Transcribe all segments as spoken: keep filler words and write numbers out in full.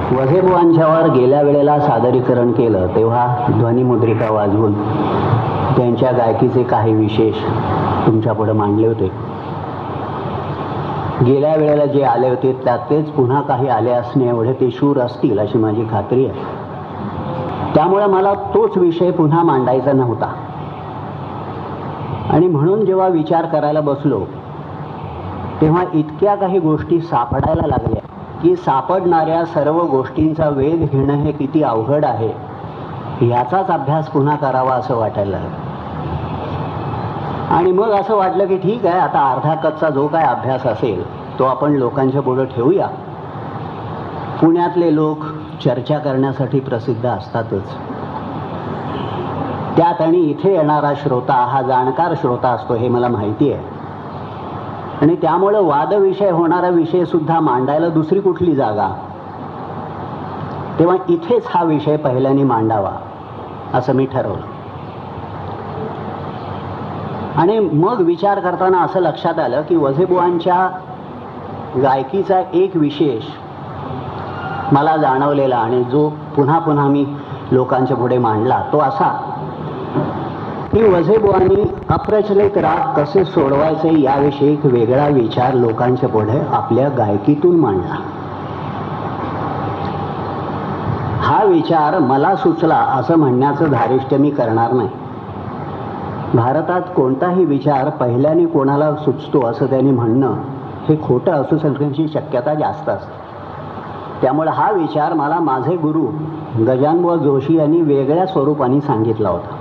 वझेबुवांच्यावर गेल्या वेळेला सादरीकरण केलं तेव्हा ध्वनिमुद्रिका वाजवून त्यांच्या गायकीचे काही विशेष तुमच्यापुढे मांडले होते. गेल्या वेळेला जे आले होते त्यातच पुन्हा काही आले असणे एवढे ते शूर असतील अशी माझी खात्री आहे. त्यामुळे मला तोच विषय पुन्हा मांडायचा नव्हता आणि म्हणून जेव्हा विचार करायला बसलो तेव्हा इतक्या काही गोष्टी सापडायला लागल्या की सापडणाऱ्या सर्व गोष्टींचा वेध घेणं हे किती अवघड आहे याचाच अभ्यास पुन्हा करावा असं वाटायला लागलं. आणि मग असं वाटलं की ठीक आहे, आता अर्धा कच्चा जो काय अभ्यास असेल तो आपण लोकांच्या पुढे ठेवूया. पुण्यातले लोक चर्चा करण्यासाठी प्रसिद्ध असतातच, त्यात आणि इथे येणारा श्रोता हा जाणकार श्रोता असतो हे मला माहिती आहे. आणि त्यामुळे वादविषय होणारा विषय सुद्धा मांडायला दुसरी कुठली जागा, तेव्हा इथेच हा विषय पहिल्याने मांडावा असं मी ठरवलं. आणि मग विचार करताना असं लक्षात आलं की वझेबुवांच्या गायकीचा एक विशेष मला जाणवलेला आणि जो पुन्हा पुन्हा मी लोकांच्या पुढे मांडला तो असा की वझेबुवांनी अप्रचलित राग कसे सोडवायचे याविषयी एक वेगळा विचार लोकांच्या पुढे आपल्या गायकीतून मांडला. हा विचार मला सुचला असं म्हणण्याचं धारिष्ट्य मी करणार नाही. भारतात कोणताही विचार पहिल्याने कोणाला सुचतो असं त्यांनी म्हणणं हे खोटं असू शकण्याची शक्यता जास्त असते. त्यामुळे हा विचार मला माझे गुरु गजाननबुवा जोशी यांनी वेगळ्या स्वरूपाने सांगितला होता.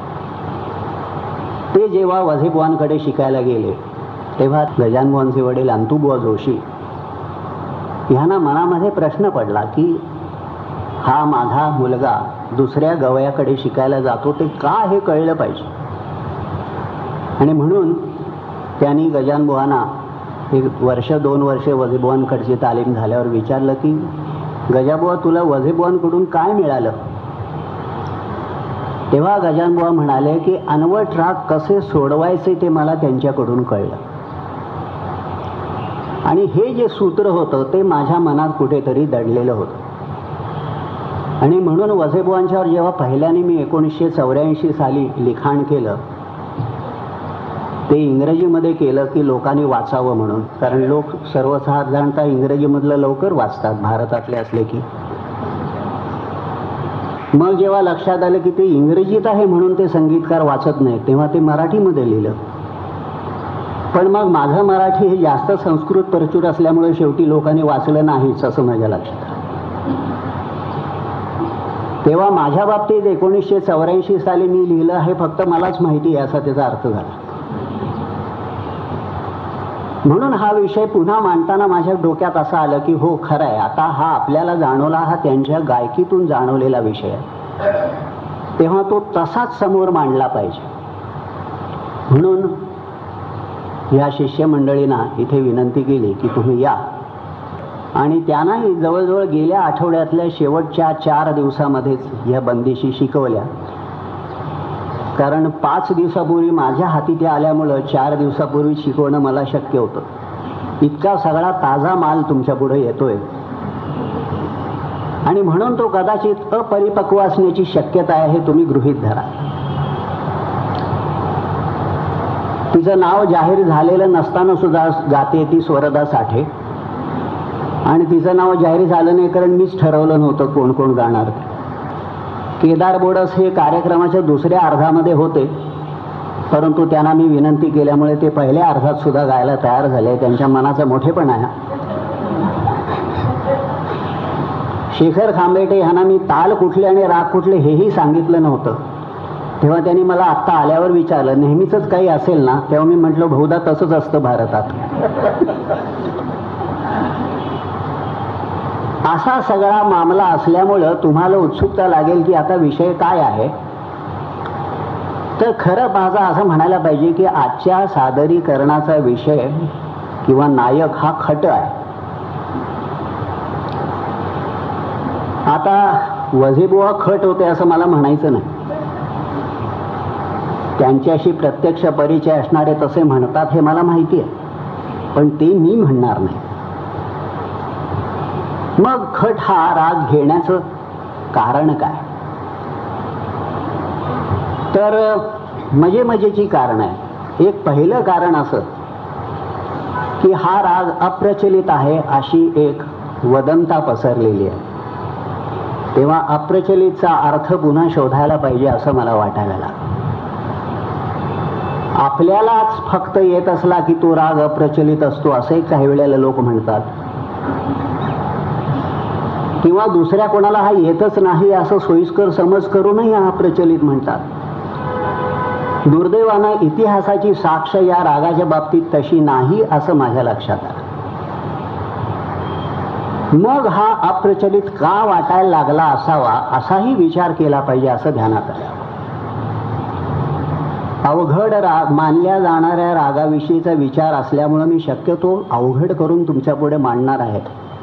ते जेव्हा वझेबुवांकडे शिकायला गेले तेव्हा गजाननबुवांचे वडील अंतुबुवा जोशी ह्यांना मनामध्ये प्रश्न पडला की हा माझा मुलगा दुसऱ्या गवयाकडे शिकायला जातो ते का हे कळलं पाहिजे. आणि म्हणून त्यांनी गजाननबुवांना एक वर्ष दोन वर्ष वझेबुवांकडची तालीम झाल्यावर विचारलं की गजाबुवा तुला वझेबुवांकडून काय मिळालं. तेव्हा गजाननबुवा म्हणाले की अनवट राग कसे सोडवायचे ते मला त्यांच्याकडून कळलं आणि हे जे सूत्र होतं ते माझ्या मनात कुठेतरी दडलेलं होतं. आणि म्हणून वझेबुवांच्यावर जेव्हा पहिल्याने मी एकोणीसशे चौऱ्याऐंशी साली लिखाण केलं ते इंग्रजीमध्ये केलं की लोकांनी वाचावं म्हणून, कारण लोक सर्वसाधारणतः इंग्रजीमधलं लवकर वाचतात भारतातले असले की. मग जेव्हा लक्षात आलं की ते इंग्रजीत आहे म्हणून ते संगीतकार वाचत नाहीत तेव्हा ते मराठीमध्ये लिहिलं. पण मग माझं मराठी हे जास्त संस्कृत प्रचूर असल्यामुळे शेवटी लोकांनी वाचलं नाहीच असं माझ्या लक्षात आलं. तेव्हा माझ्या बाबतीत एकोणीसशे चौऱ्याऐंशी साली मी लिहिलं हे फक्त मलाच माहिती आहे असा त्याचा अर्थ झाला. म्हणून हा विषय पुन्हा मांडताना माझ्या डोक्यात असं आलं की हो खरं आहे, आता हा आपल्याला जाणवला हा त्यांच्या गायकीतून जाणवलेला विषय आहे, तेव्हा तो तसाच समोर मांडला पाहिजे. म्हणून या शिष्यमंडळींना इथे विनंती केली की तुम्ही या. आणि त्यांनाही जवळजवळ गेल्या आठवड्यातल्या शेवटच्या चार दिवसामध्येच या बंदिशी शिकवल्या, कारण पाच दिवसापूर्वी माझ्या हाती त्या आल्यामुळं चार दिवसापूर्वी शिकवणं मला शक्य होतं. इतका सगळा ताजा माल तुमच्या पुढे येतोय आणि म्हणून तो कदाचित अपरिपक्व असण्याची शक्यता आहे हे तुम्ही गृहीत धरा. तिचं नाव जाहीर झालेलं नसताना सुद्धा गाते ती स्वरदा साठे आणि तिचं नाव जाहीर झालं नाही कारण मीच ठरवलं नव्हतं कोण कोण गाणार. केदार बोडस हे कार्यक्रमाच्या दुसऱ्या अर्धामध्ये होते, परंतु त्यांना मी विनंती केल्यामुळे ते पहिल्या अर्धात सुद्धा गायला तयार झाले. त्यांच्या मनाचा मोठेपणा आहे. शेखर खांबेटे ह्यांना मी ताल कुठले आणि राग कुठले हेही सांगितलं नव्हतं. तेव्हा त्यांनी मला आत्ता आल्यावर विचारलं नेहमीच काही असेल ना, तेव्हा मी म्हटलं बहुधा तसंच असतं भारतात. असा सगळा मामला असल्यामुळं तुम्हाला उत्सुकता लागेल की आता विषय काय आहे. तर खरं माझा असं म्हणायला पाहिजे की आजच्या सादरीकरणाचा विषय किंवा नायक हा खट आहे. आता वझेबुवा खट होते असं मला म्हणायचं नाही. त्यांच्याशी प्रत्यक्ष परिचय असणारे तसे म्हणतात हे मला माहिती आहे, पण ते मी म्हणणार नाही. मग खट हा राग घेण्याचं कारण काय? तर मजे मजेची कारण आहे. एक पहिलं कारण असं की हा राग अप्रचलित आहे अशी एक वदंता पसरलेली आहे. तेव्हा अप्रचलितचा अर्थ पुन्हा शोधायला पाहिजे असं मला वाटायला लागलं. आपल्यालाच फक्त येत असला की तो राग अप्रचलित असतो असंही काही वेळेला लोक म्हणतात, किंवा दुसऱ्या कोणाला हा येतच नाही असं सोयीस्कर समज करूनही हा अप्रचलित म्हणतात. दुर्दैवानं इतिहासाची साक्ष या रागाच्या बाबतीत तशी नाही असं माझ्या लक्षात आलं. मग हा अप्रचलित का वाटायला लागला असावा असाही विचार केला पाहिजे असं ध्यानात आलं. अवघड राग मानल्या जाणाऱ्या रागाविषयीचा विचार असल्यामुळे मी शक्यतो अवघड करून तुमच्या पुढे मांडणार आहे.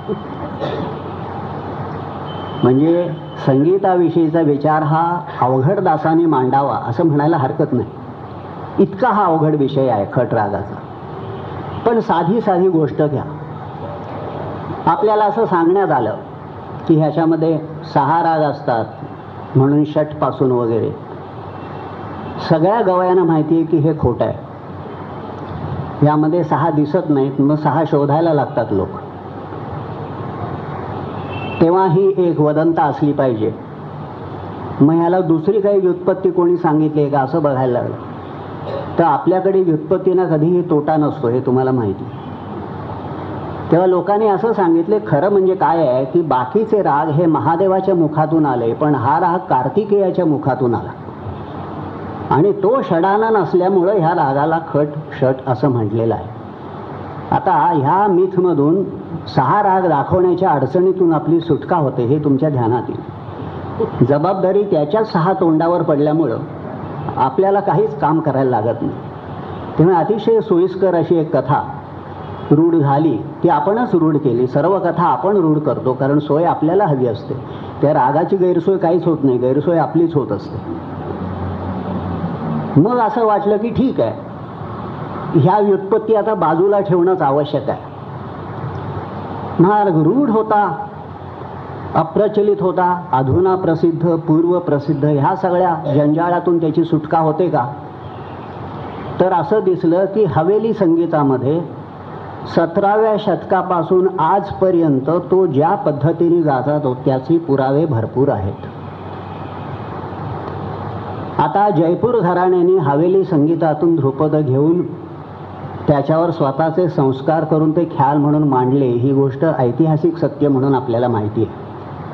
म्हणजे संगीताविषयीचा विचार हा अवघड दासाने मांडावा असं म्हणायला हरकत नाही. इतका हा अवघड विषय आहे खट रागाचा. पण साधी साधी गोष्ट घ्या. आपल्याला असं सांगण्यात आलं की ह्याच्यामध्ये सहा राग असतात म्हणून षट पासून वगैरे. सगळ्या गवयांना माहिती आहे की हे खोटं आहे. यामध्ये सहा दिसत नाहीत, मग सहा शोधायला लागतात लोक. तेव्हा ही एक वदंता असली पाहिजे. मग ह्याला दुसरी काही व्युत्पत्ती कोणी सांगितली का असं बघायला लागलं तर आपल्याकडे व्युत्पत्तीनं कधीही तोटा नसतो हे तुम्हाला माहिती. तेव्हा लोकांनी असं सांगितले, खरं म्हणजे काय आहे की बाकीचे राग हे महादेवाच्या मुखातून आले, पण हा राग कार्तिकेयाच्या मुखातून आला आणि तो षडानन असल्यामुळं ह्या रागाला खट षट असं म्हटलेलं आहे. आता ह्या मिथमधून सहा राग दाखवण्याच्या अडचणीतून आपली सुटका होते हे तुमच्या ध्यानात येईल. जबाबदारी त्याच्याच सहा तोंडावर पडल्यामुळं आपल्याला काहीच काम करायला लागत नाही. तेव्हा अतिशय सोयीस्कर अशी एक कथा रूढ झाली ती आपणच रूढ केली. सर्व कथा आपण रूढ करतो कारण सोय आपल्याला हवी असते. त्या रागाची गैरसोय काहीच होत नाही, गैरसोय आपलीच होत असते. मग असं वाटलं की ठीक आहे, ह्या व्युत्पत्ती आता बाजूला ठेवणंच आवश्यक आहे. मार्ग रूढ होता, अप्रचलित होता, अधुना प्रसिद्ध, पूर्व प्रसिद्ध, ह्या सगळ्या जंजाळातून त्याची सुटका होते का? तर असं दिसलं की हवेली संगीतामध्ये सतराव्या शतकापासून आजपर्यंत तो ज्या पद्धतीने गातात त्याचे पुरावे भरपूर आहेत. आता जयपूर घराण्याने हवेली संगीतातून ध्रुपद घेऊन त्याच्यावर स्वतःचे संस्कार करून ते ख्याल म्हणून मांडले, ही गोष्ट ऐतिहासिक सत्य म्हणून आपल्याला माहिती आहे.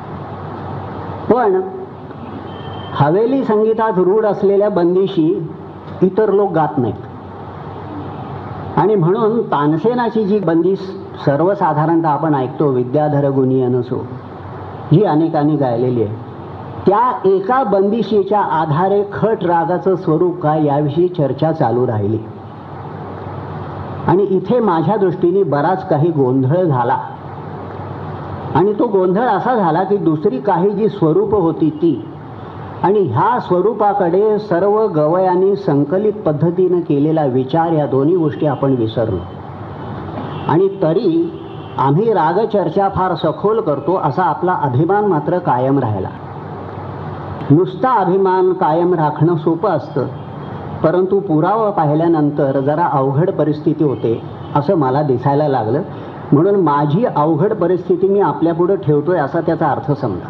पण हवेली संगीतात रूढ असलेल्या बंदिशी इतर लोक गात नाहीत आणि म्हणून तानसेनाची जी बंदिश सर्वसाधारणतः आपण ऐकतो, विद्याधर गुणी अनसो, जी अनेकांनी गायलेली आहे, त्या एका बंदिशीच्या आधारे खट रागाचं स्वरूप काय याविषयी चर्चा चालू राहिली आणि इथे माझ्या दृष्टीने बराच काही गोंधळ झाला. आणि तो गोंधळ असा झाला की दुसरी काही जी स्वरूप होती ती आणि ह्या स्वरूपाकडे सर्व गवयांनी संकलित पद्धतीनं केलेला विचार, या दोन्ही गोष्टी आपण विसरलो. आणि तरी आम्ही रागचर्चा फार सखोल करतो असा आपला अभिमान मात्र कायम राहिला. नुसता अभिमान कायम राखणं सोपं असतं, परंतु पुरावा पाहिल्यानंतर जरा अवघड परिस्थिती होते असं मला दिसायला लागलं. म्हणून माझी अवघड परिस्थिती मी आपल्यापुढे ठेवतोय असा त्याचा अर्थ समजा.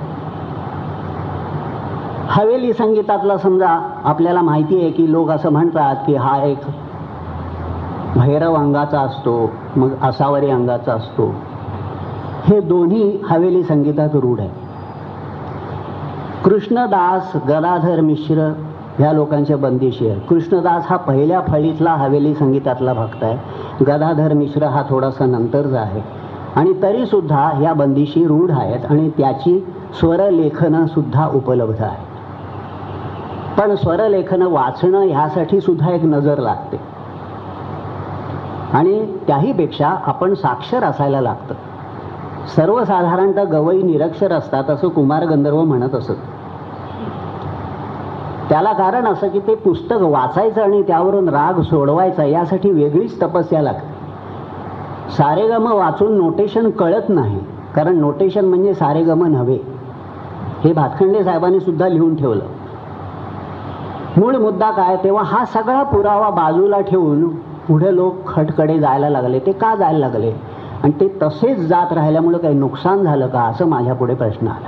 हवेली संगीतातला समजा आपल्याला माहिती आहे की लोक असं म्हणतात की हा एक भैरव अंगाचा असतो, मग असावरी अंगाचा असतो. हे दोन्ही हवेली संगीतात रूढ आहे. कृष्णदास, गदाधर मिश्र ह्या लोकांच्या बंदिशी आहे. कृष्णदास हा पहिल्या फळीतला हवेली संगीतातला भक्त आहे, गदाधर मिश्र हा थोडासा नंतरचा आहे. आणि तरीसुद्धा ह्या बंदिशी रूढ आहेत आणि त्याची स्वरलेखनं सुद्धा उपलब्ध आहे. पण स्वरलेखनं वाचणं ह्यासाठी सुद्धा एक नजर लागते आणि त्याहीपेक्षा आपण साक्षर असायला लागतं. सर्वसाधारणतः गवई निरक्षर असतात असं कुमार गंधर्व म्हणत असत. त्याला कारण असं की ते पुस्तक वाचायचं आणि त्यावरून राग सोडवायचा यासाठी वेगळीच तपस्या लागते. सारेगम वाचून नोटेशन कळत नाही कारण नोटेशन म्हणजे सारेगम नव्हे, हे भातखंडे साहेबांनी सुद्धा लिहून ठेवलं. मूळ मुद्दा काय, तेव्हा हा सगळा पुरावा बाजूला ठेवून पुढे लोक खटकडे जायला लागले. ते का जायला लागले आणि ते तसेच जात राहिल्यामुळे काही नुकसान झालं का, असं माझ्या पुढे प्रश्न आला.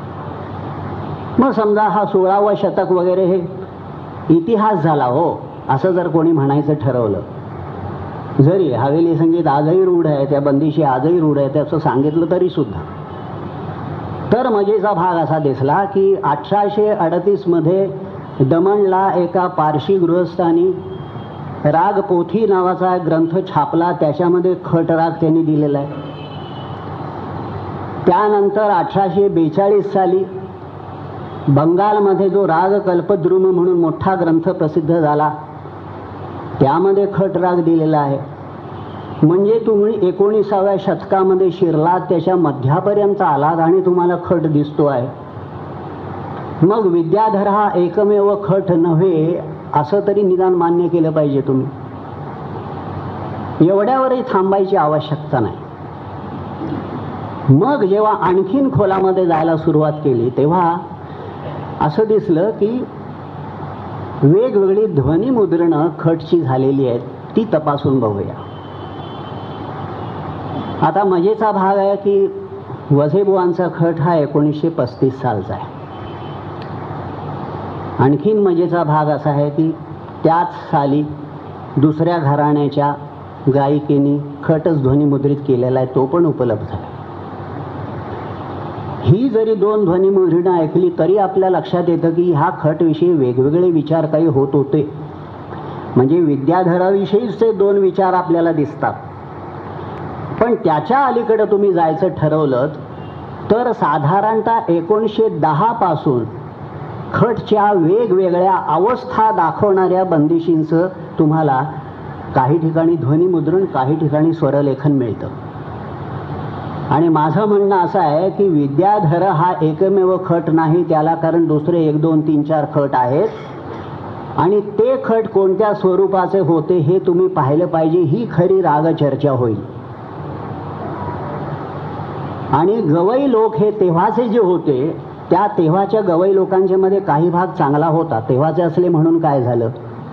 मग समजा हा सोळावं शतक वगैरे हे इतिहास झाला हो, असं जर कोणी म्हणायचं ठरवलं, जरी हवेली संगीत आजही रूढ आहे, त्या बंदिशी आजही रूढ आहे, त्याचं सांगितलं तरी सुद्धा, तर मजेचा भाग असा दिसला की अठराशे अडतीस मध्ये दमणला एका पारशी गृहस्थानी राग पोथी नावाचा ग्रंथ छापला. त्याच्यामध्ये खटराग त्यांनी दिलेला आहे. त्यानंतर अठराशे बेचाळीस साली बंगालमध्ये जो राग कल्पद्रुम म्हणून मोठा ग्रंथ प्रसिद्ध झाला, त्यामध्ये खटराग दिलेला आहे. म्हणजे तुम्ही एकोणीसाव्या शतकामध्ये शिरलात, त्याच्या मध्यापर्यंत आलात आणि तुम्हाला खट दिसतो आहे. मग विद्याधर हा एकमेव खट नव्हे असं तरी निदान मान्य केलं पाहिजे तुम्ही. एवढ्यावरही थांबायची आवश्यकता नाही. मग जेव्हा आणखीन खोलामध्ये जायला सुरुवात केली तेव्हा असं दिसलं की वेगवेगळी ध्वनिमुद्रणं खटची झालेली आहेत, ती तपासून बघूया. आता मजेचा भाग आहे की वझेबुवांचा खट हा एकोणीसशे पस्तीस सालचा आहे. आणखीन मजेचा भाग असा आहे की त्याच साली दुसऱ्या घराण्याच्या गायिकेने खटच ध्वनिमुद्रित केलेला आहे, तो पण उपलब्ध आहे. ही जरी दोन ध्वनिमुद्रणं ऐकली तरी आपल्या लक्षात येतं की ह्या खटविषयी वेगवेगळे विचार काही होत होते. म्हणजे विद्याधराविषयीचे दोन विचार आपल्याला दिसतात. पण त्याच्या अलीकडे तुम्ही जायचं ठरवलं तर साधारणतः एकोणीसशे दहा पासून खटच्या वेगवेगळ्या अवस्था दाखवणाऱ्या बंदिशींचं तुम्हाला काही ठिकाणी ध्वनिमुद्रण, काही ठिकाणी स्वरलेखन मिळतं. आणि माझं म्हणणं असं आहे की विद्याधर हा एकमेव खट नाही, त्याला कारण दुसरे एक दोन तीन चार खट आहेत आणि ते खट कोणत्या स्वरूपाचे होते हे तुम्ही पाहिलं पाहिजे. ही खरी राग चर्चा होईल. आणि गवई लोक हे तेव्हाचे जे होते, त्या तेव्हाच्या गवई लोकांच्या मध्ये काही भाग चांगला होता. तेव्हाचे असले म्हणून काय झालं,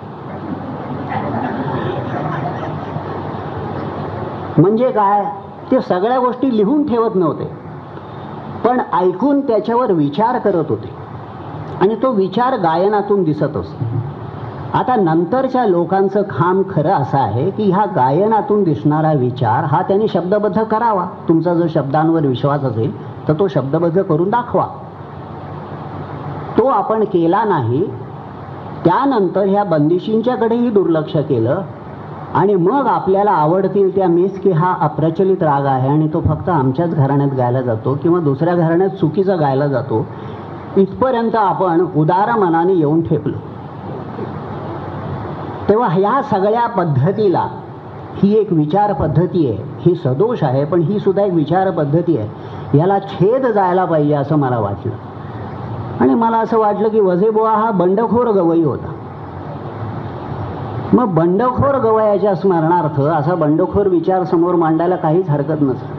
म्हणजे काय, ते सगळ्या गोष्टी लिहून ठेवत नव्हते पण ऐकून त्याच्यावर विचार करत होते आणि तो विचार गायनातून दिसत असतो. आता नंतरच्या लोकांचं काम खरं असं आहे की ह्या गायनातून दिसणारा विचार हा त्यांनी शब्दबद्ध करावा. तुमचा जर शब्दांवर विश्वास असेल तर तो शब्दबद्ध करून दाखवा. तो आपण केला नाही. त्यानंतर ह्या बंदिशींच्याकडेही दुर्लक्ष केलं आणि मग आपल्याला आवडतील त्या मीच की हा अप्रचलित राग आहे आणि तो फक्त आमच्याच घराण्यात गायला जातो किंवा दुसऱ्या घराण्यात चुकीचा गायला जातो, इथपर्यंत आपण उदार मनाने येऊन ठेपलो. तेव्हा ह्या सगळ्या पद्धतीला ही एक विचार पद्धती आहे. ही सदोष आहे पण ही सुद्धा एक विचार पद्धती आहे. याला छेद जायला पाहिजे असं मला वाटलं. आणि मला असं वाटलं की वझेबुवा हा बंडखोर गवई होता. मग बंडखोर गवयाच्या स्मरणार्थ असा बंडखोर विचार समोर मांडायला काहीच हरकत नसते.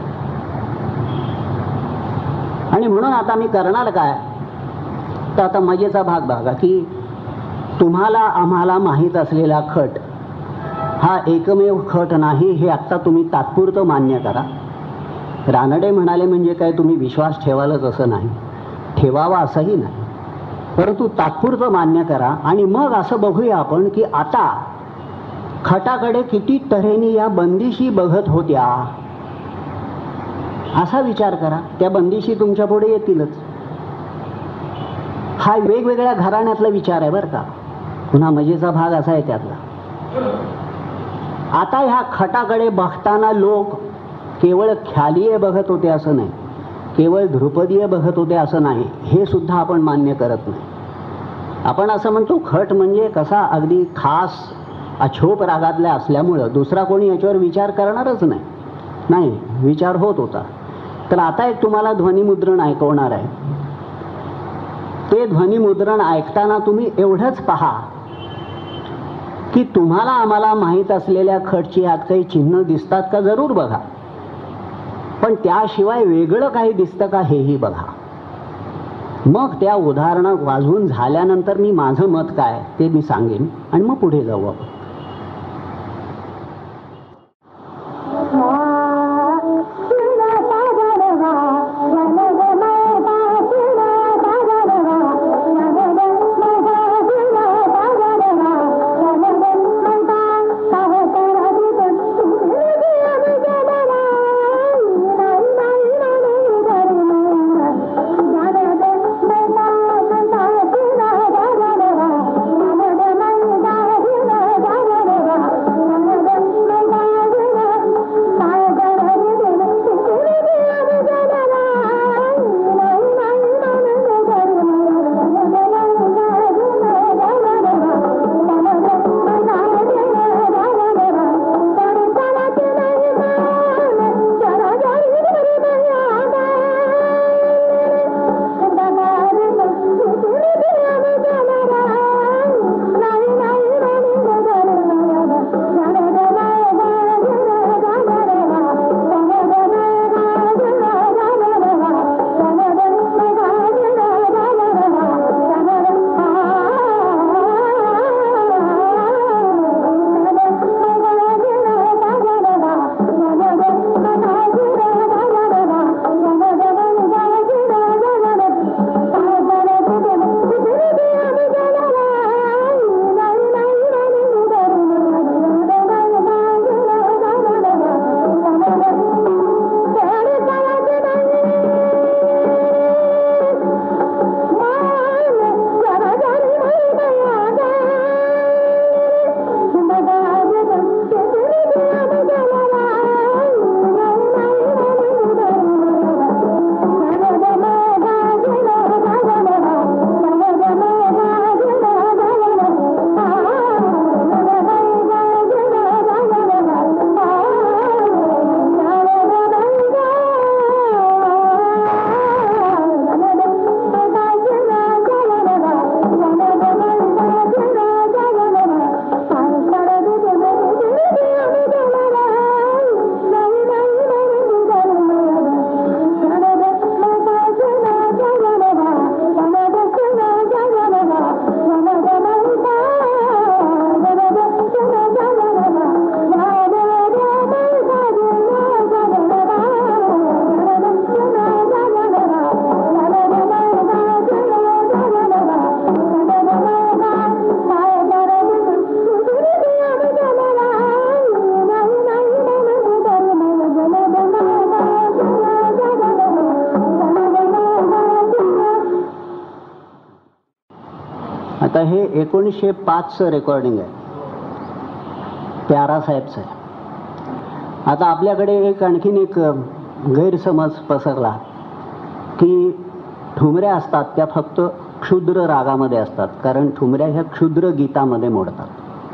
आणि म्हणून आता मी करणार काय, तर आता मजेचा भाग बघा की तुम्हाला आम्हाला माहीत असलेला खट हा एकमेव खट नाही हे आत्ता तुम्ही तात्पुरतं मान्य करा. रानडे म्हणाले म्हणजे काय तुम्ही विश्वास ठेवालच असं नाही, ठेवावा असंही नाही, परंतु तात्पुरतं मान्य करा. आणि मग असं बघूया आपण की आता खटाकडे किती तऱ्हेने या बंदिशी बघत होत्या असा विचार करा. त्या बंदिशी तुमच्या पुढे येतीलच. हा वेगवेगळ्या घराण्यातला विचार आहे बरं का. पुन्हा मजेचा भाग असा आहे त्यातला. आता ह्या खटाकडे बघताना लोक केवळ ख्यालीय बघत होते असं नाही, केवळ ध्रुपदीय बघत होते असं नाही, हे सुद्धा आपण मान्य करत नाही. आपण असं म्हणतो खट म्हणजे कसा अगदी खास अछोप रागातल्या असल्यामुळं दुसरा कोणी याच्यावर विचार करणारच नाही. नाही, विचार होत होता. तर आता एक तुम्हाला ध्वनिमुद्रण ऐकवणार आहे. ते ध्वनिमुद्रण ऐकताना तुम्ही एवढंच पहा की तुम्हाला आम्हाला माहीत असलेल्या खटची यात काही चिन्ह दिसतात का, जरूर बघा. पण त्याशिवाय वेगळं काही दिसतं का हेही बघा. मग त्या उदाहरणं वाजवून झाल्यानंतर मी माझं मत काय ते मी सांगेन आणि मग पुढे जाऊ आपण. आता हे एकोणीसशे पाचचं रेकॉर्डिंग आहे, प्यारासाहेबचं आहे. आता आपल्याकडे एक आणखीन एक गैरसमज पसरला की ठुमऱ्या असतात त्या फक्त क्षुद्र रागामध्ये असतात, कारण ठुमऱ्या ह्या क्षुद्र गीतामध्ये मोडतात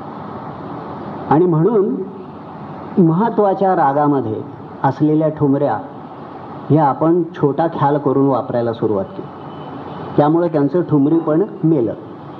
आणि म्हणून महत्त्वाच्या रागामध्ये असलेल्या ठुमऱ्या ह्या आपण छोटा ख्याल करून वापरायला सुरुवात केली, त्यामुळे त्यांचं ठुमरी पण मेलं.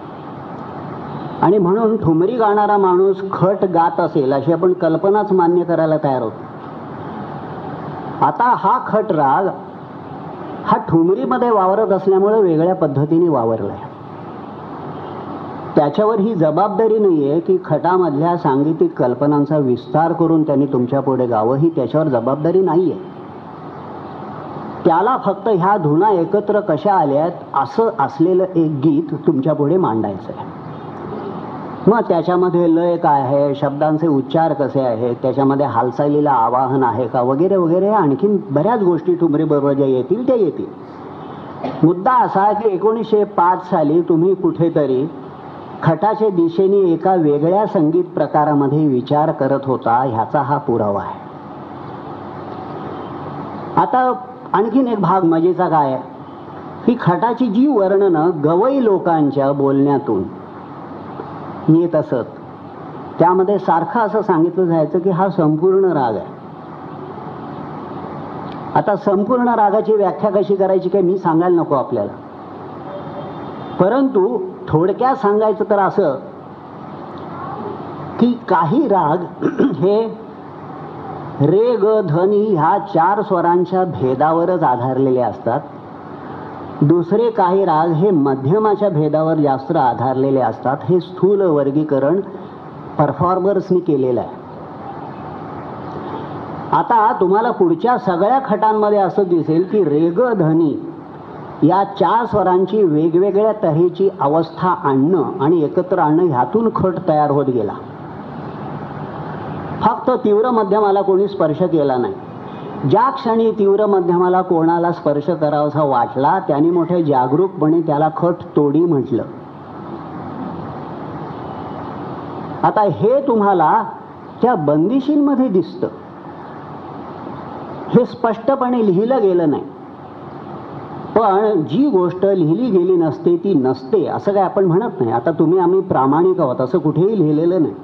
आणि म्हणून ठुमरी गाणारा माणूस खट गात असेल अशी आपण कल्पनाच मान्य करायला तयार होतो. आता हा खट राग हा ठुमरीमध्ये वावरत असल्यामुळे वेगळ्या पद्धतीने वावरलाय. त्याच्यावर ही जबाबदारी नाहीये की खटामधल्या सांगीतिक कल्पनांचा विस्तार करून त्यांनी तुमच्या पुढे गावं, ही त्याच्यावर जबाबदारी नाहीये. त्याला फक्त ह्या धुना एकत्र कशा आल्यात असं असलेलं एक गीत तुमच्या पुढे मांडायचं आहे. मग त्याच्यामध्ये लय काय आहे, शब्दांचे उच्चार कसे आहेत, त्याच्यामध्ये हालचालीला आवाहन आहे का वगैरे वगैरे, आणखीन बऱ्याच गोष्टी ठुमरी बरोबर ज्या येतील त्या येतील. मुद्दा असा की एकोणीसशे पाच साली तुम्ही कुठेतरी खटाच्या दिशेने एका वेगळ्या संगीत प्रकारामध्ये विचार करत होता, ह्याचा हा पुरावा आहे. आता आणखीन एक भाग मजेचा काय आहे की खटाची जी वर्णनं गवई लोकांच्या बोलण्यातून येत असत त्यामध्ये सारखं असं सांगितलं जायचं की हा संपूर्ण राग आहे. आता संपूर्ण रागाची व्याख्या कशी करायची काय मी सांगायला नको आपल्याला, परंतु थोडक्यात सांगायचं तर असं की काही राग हे रे ग धनी ह्या चार स्वरांच्या भेदावरच आधारलेले असतात. दुसरे काही राग हे मध्यमाच्या भेदावर जास्त आधारलेले असतात. हे स्थूल वर्गीकरण परफॉर्मर्सनी केलेलं आहे. आता तुम्हाला पुढच्या सगळ्या खटांमध्ये असं दिसेल की रे ग धनी या चार स्वरांची वेगवेगळ्या तऱ्हेची अवस्था आणणं आणि एकत्र आणणं ह्यातून खट तयार होत गेला. फक्त तीव्र मध्यमाला कोणी स्पर्श केला नाही. ज्या क्षणी तीव्र मध्यमाला कोणाला स्पर्श करावासा वाटला त्यांनी मोठ्या जागरूकपणे त्याला खट तोडी म्हटलं. आता हे तुम्हाला त्या बंदिशींमध्ये दिसतं. हे स्पष्टपणे लिहिलं गेलं नाही. पण जी गोष्ट लिहिली गेली नसते ती नसते असं काय आपण म्हणत नाही. आता तुम्ही आम्ही प्रामाणिक आहोत असं कुठेही लिहिलेलं नाही.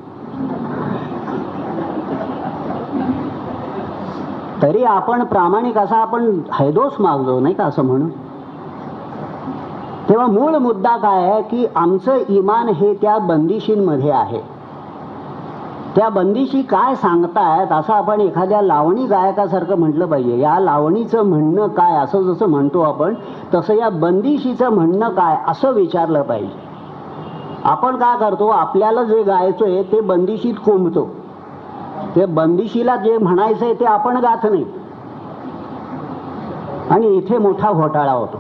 तरी आपण प्रामाणिक असा आपण हैदोस मागलो नाही का असं म्हणून. तेव्हा मूळ मुद्दा काय आहे की आमचं इमान हे त्या बंदिशींमध्ये आहे. त्या बंदिशी काय सांगतायत असं आपण एखाद्या लावणी गायकासारखं म्हटलं पाहिजे. या लावणीचं म्हणणं काय असं जसं म्हणतो आपण तसं या बंदिशीचं म्हणणं काय असं विचारलं पाहिजे. आपण काय करतो आपल्याला जे गायचंय ते बंदिशीत कोंबतो. ते बंदिशीला जे म्हणायचंय ते आपण गात नाही आणि इथे मोठा घोटाळा होतो.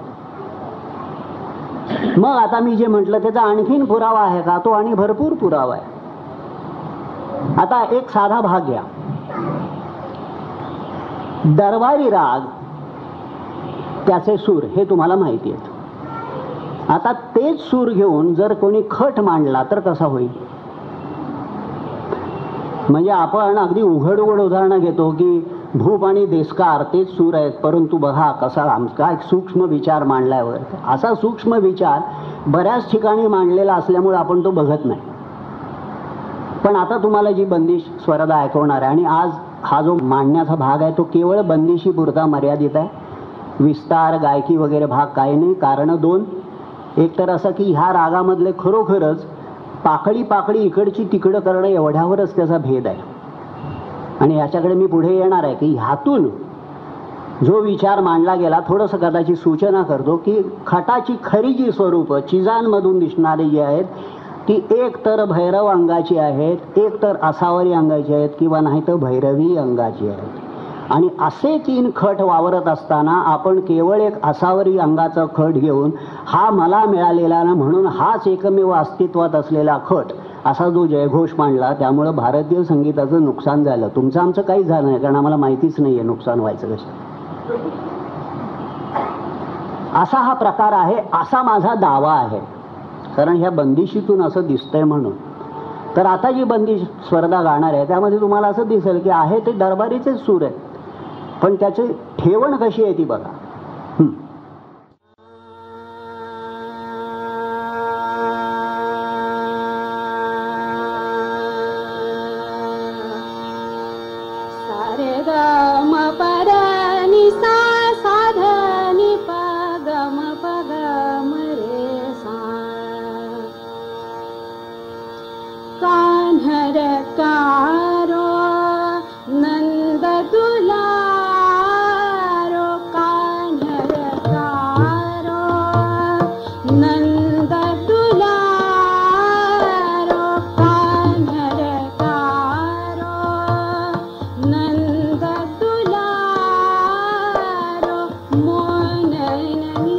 मग आता मी जे म्हटलं त्याचा आणखीन पुरावा आहे का? तो आणि भरपूर पुरावा आहे. आता एक साधा भाग घ्या. दरबारी राग त्याचे सूर हे तुम्हाला माहिती आहेत. आता तेच सूर घेऊन जर कोणी खट मांडला तर कसा होईल? म्हणजे आपण अगदी उघड उघड उदाहरणं घेतो की भूप आणि देस्कार तेच सूर आहेत, परंतु बघा कसा काय सूक्ष्म विचार मांडल्यावर. असा सूक्ष्म विचार बऱ्याच ठिकाणी मांडलेला असल्यामुळे आपण तो बघत नाही. पण आता तुम्हाला जी बंदिश स्वरदा ऐकवणार आहे आणि आज हा जो मांडण्याचा भाग आहे तो केवळ बंदिशी पुरता मर्यादित आहे. विस्तार गायकी वगैरे भाग काही नाही. कारण दोन. एक तर असं की ह्या रागामधले खरोखरच पाकळी पाकळी इकडची तिकडं करणं एवढ्यावरच त्याचा भेद आहे. आणि ह्याच्याकडे मी पुढे येणार आहे की ह्यातून जो विचार मांडला गेला थोडंसं कदाचित सूचना करतो की खटाची खरी जी स्वरूप चिजांमधून दिसणारी जी आहेत ती एक तर भैरव अंगाची आहेत, एक तर असावरी अंगाची आहेत किंवा नाही तर भैरवी अंगाची आहेत. आणि असे तीन खट वावरत असताना आपण केवळ एक असावरी अंगाचा खट घेऊन हा मला मिळालेला ना म्हणून हाच एकमेव अस्तित्वात असलेला खट असा जो जयघोष मांडला त्यामुळं भारतीय संगीताचं नुकसान झालं. तुमचं आमचं काहीच झालं नाही कारण आम्हाला माहितीच नाहीये नुकसान व्हायचं कसं. असा हा प्रकार आहे असा माझा दावा आहे. कारण ह्या बंदिशीतून असं दिसतंय म्हणून. तर आता जी बंदिश स्वरदा गाणार आहे त्यामध्ये तुम्हाला असं दिसेल की आहे ते दरबारीचेच सूर आहेत पण त्याची ठेवण कशी आहे ती बघा. सारे ग म पद नि सा साध नि प ग म प ग म रे सा. कान्हर कारो नंद दुलारो कान्हर कारो नंद दुलारो कान्हर कारो नंद दुलारो मोननी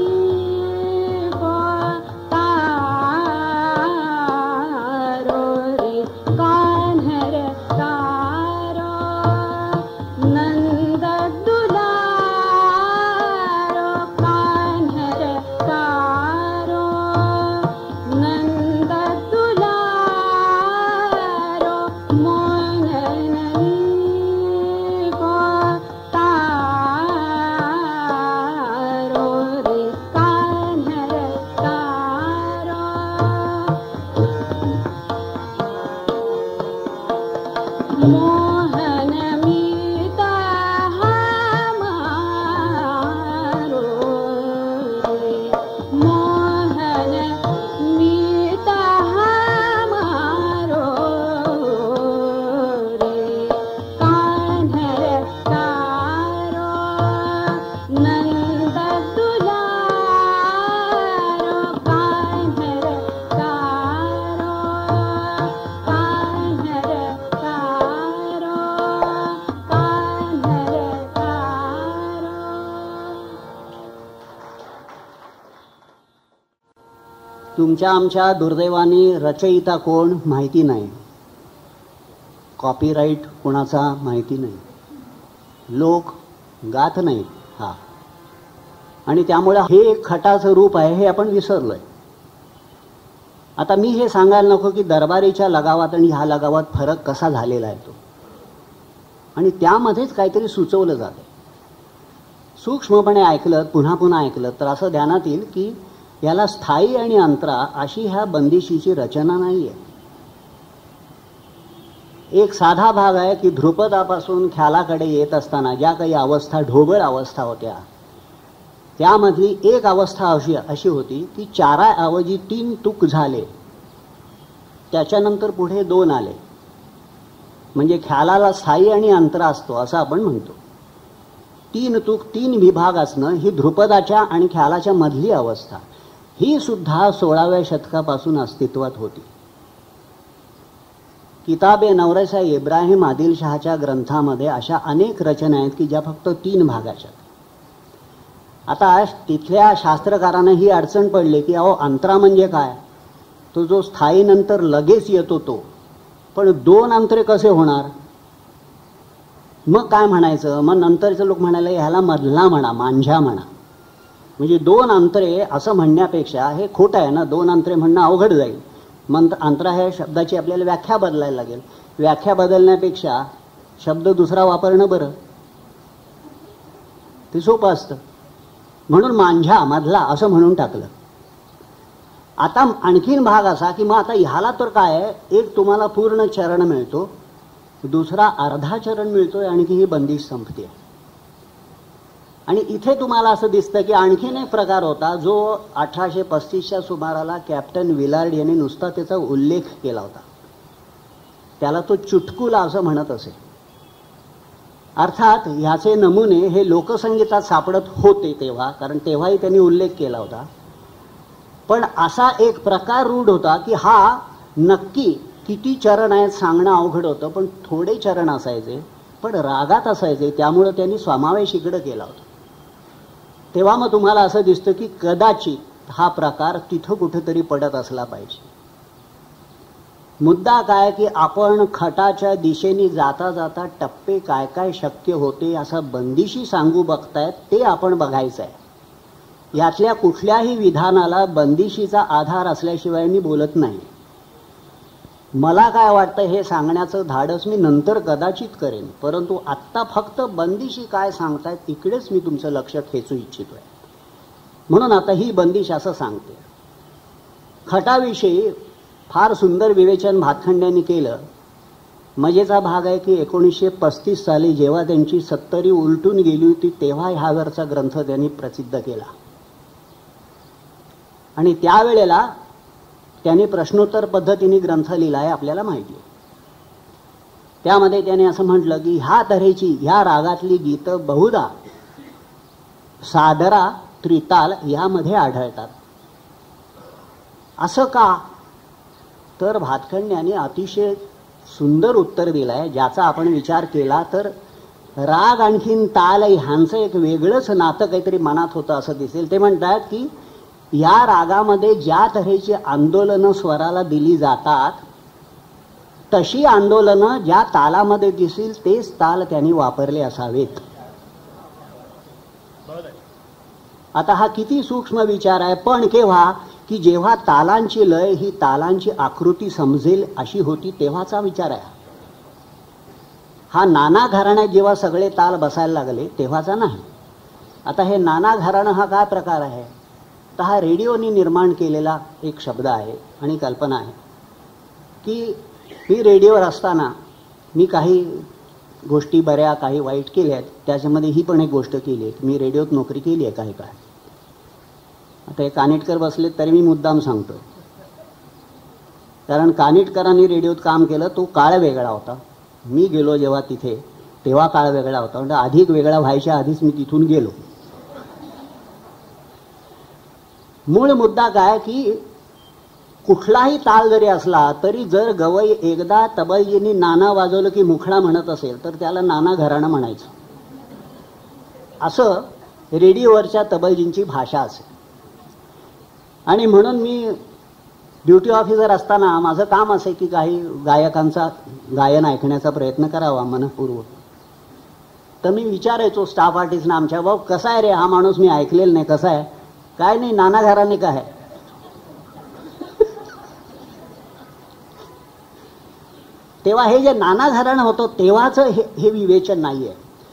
तारो रे कान्हर कारो नंद दुलारो कान्हर कारो नंद दुलारो मोननी तारो तुमच्या आमच्या दुर्दैवाने रचयिता कोण माहिती नाही, कॉपीराईट कोणाचा माहिती नाही, लोक गात नाही हा, आणि त्यामुळे हे एक खटाचं रूप आहे हे आपण विसरलोय. आता मी हे सांगायला नको की दरबारीच्या लगावात आणि ह्या लगावात फरक कसा झालेला आहे तो, आणि त्यामध्येच काहीतरी सुचवलं जातं. सूक्ष्मपणे ऐकलं, पुन्हा पुन्हा ऐकलं तर असं ध्यानात येईल की याला स्थायी आणि अंतरा अशी ह्या बंदिशीची रचना नाही आहे. एक साधा भाग आहे की ध्रुपदापासून ख्यालाकडे येत असताना ज्या काही अवस्था ढोबळ अवस्था होत्या त्यामधली एक अवस्था अशी अशी होती की चाराऐवजी तीन तुक झाले, त्याच्यानंतर पुढे दोन आले, म्हणजे ख्यालाला स्थायी आणि अंतरा असतो असं आपण म्हणतो. तीन तुक तीन विभाग असणं ही ध्रुपदाच्या आणि ख्यालाच्या मधली अवस्था, ही सुद्धा सोळाव्या शतकापासून अस्तित्वात होती. किताबे नवरसा इब्राहिम आदिलशहाच्या ग्रंथामध्ये अशा अनेक रचना आहेत की ज्या फक्त तीन भागाच्या. आता तिथल्या शास्त्रकारांना ही अडचण पडली की अहो अंतरा म्हणजे काय, तो जो स्थायी नंतर लगेच येतो तो, पण दोन अंतरे कसे होणार, मग काय म्हणायचं. मग नंतरचे लोक म्हणाले ह्याला मधला म्हणा, मांझ्या म्हणा, म्हणजे दोन अंतरे असं म्हणण्यापेक्षा हे खोटं आहे ना, दोन अंतरे म्हणणं अवघड जाईल. मग अंतरा ह्या शब्दाची आपल्याला व्याख्या बदलायला लागेल, व्याख्या बदलण्यापेक्षा शब्द दुसरा वापरणं बरं, ते सोपं असतं. म्हणून मांझ्या मधला असं म्हणून टाकलं. आता आणखीन भाग असा की मग आता ह्याला तर काय आहे, एक तुम्हाला पूर्ण चरण मिळतो, दुसरा अर्धा चरण मिळतोय, आणखी ही बंदिश संपते. आणि इथे तुम्हाला असं दिसतं की आणखीन एक प्रकार होता जो अठराशे पस्तीसच्या सुमाराला कॅप्टन विलार्ड यांनी नुसता त्याचा उल्लेख केला होता. त्याला तो चुटकुला असं म्हणत असे. अर्थात ह्याचे नमुने हे लोकसंगीतात सापडत होते तेव्हा, कारण तेव्हाही त्यांनी उल्लेख केला होता. पण असा एक प्रकार रूढ होता की हा नक्की किती चरण आहेत सांगणं अवघड होतं, पण थोडे चरण असायचे पण रागात असायचे, त्यामुळं त्यांनी समावेश इकडं केला होता. तेव्हा मग तुम्हाला असं दिसतं की कदाचित हा प्रकार तिथं कुठेतरी पडत असला पाहिजे. मुद्दा काय की आपण खटाच्या दिशेने जाता जाता टप्पे काय काय शक्य होते असं बंदिशी सांगू बघतायत ते आपण बघायचं आहे. यातल्या कुठल्याही विधानाला बंदिशीचा आधार असल्याशिवाय मी बोलत नाही. मला काय वाटतं हे सांगण्याचं धाडस मी नंतर कदाचित करेन, परंतु आत्ता फक्त बंदिशी काय सांगतायत तिकडेच मी तुमचं लक्ष खेचू इच्छितोय. म्हणून आता ही बंदिश असं सांगते. खटाविषयी फार सुंदर विवेचन भातखंड्यांनी केलं. मजेचा भाग आहे की एकोणीसशे पस्तीस साली जेव्हा त्यांची सत्तरी उलटून गेली होती तेव्हा ह्यावरचा ग्रंथ त्यांनी प्रसिद्ध केला, आणि त्यावेळेला त्यांनी प्रश्नोत्तर पद्धतीने ग्रंथ लिहिला आहे आपल्याला माहिती आहे. त्यामध्ये त्याने असं म्हटलं की ह्या तऱ्हेची ह्या रागातली गीतं बहुधा सादरा त्रिताल यामध्ये आढळतात. असं का, तर भातखंड्याने अतिशय सुंदर उत्तर दिलं आहे ज्याचा आपण विचार केला तर राग आणखीन ताल ह्यांचं एक वेगळंच नातं काहीतरी मनात होतं असं दिसेल. ते म्हणतात की या रागामध्ये ज्या तऱ्हेची आंदोलनं स्वराला दिली जातात तशी आंदोलनं ज्या तालामध्ये दिसेल तेच ताल त्यांनी वापरले असावेत. आता हा किती सूक्ष्म विचार आहे, पण केव्हा की जेव्हा तालांची लय ही तालांची आकृती समजेल अशी होती तेव्हाचा विचार आहे. हा नाना घराण्यात जेव्हा सगळे ताल बसायला लागले तेव्हाचा नाही. आता हे नाना घराणं हा काय प्रकार आहे, तर हा रेडिओनी निर्माण केलेला एक शब्द आहे आणि कल्पना आहे की मी रेडिओवर असताना मी काही गोष्टी बऱ्या काही वाईट केल्या आहेत, त्याच्यामध्ये ही पण एक गोष्ट केली आहे की मी रेडिओत नोकरी केली आहे काही काळ. आता हे कानिटकर बसले तरी मी मुद्दाम सांगतो, कारण कानिटकरांनी रेडिओत काम केलं तो काळ वेगळा होता. मी गेलो जेव्हा तिथे तेव्हा काळ वेगळा होता, म्हणजे अधिक वेगळा व्हायच्या आधीच मी तिथून गेलो. मूळ मुद्दा काय की कुठलाही ताल जरी असला तरी जर गवई एकदा तबलजींनी नाना वाजवलं की मुखडा म्हणत असेल तर त्याला नाना घराणं म्हणायचं. असं रेडिओवरच्या तबलजींची भाषा असेल. आणि म्हणून मी ड्युटी ऑफिसर असताना माझं काम असे की काही गायकांचा गायन ऐकण्याचा प्रयत्न करावा मनपूर्वक. तर मी विचारायचो स्टाफ आर्टिस्टना आमच्या, भाऊ कसा आहे रे हा माणूस, मी ऐकलेलं नाही, कसा आहे? काय नाही, नाना घराने काय आहे. तेव्हा हे जे नाना घराणं होतं तेव्हाच हे, हे विवेचन नाहीये.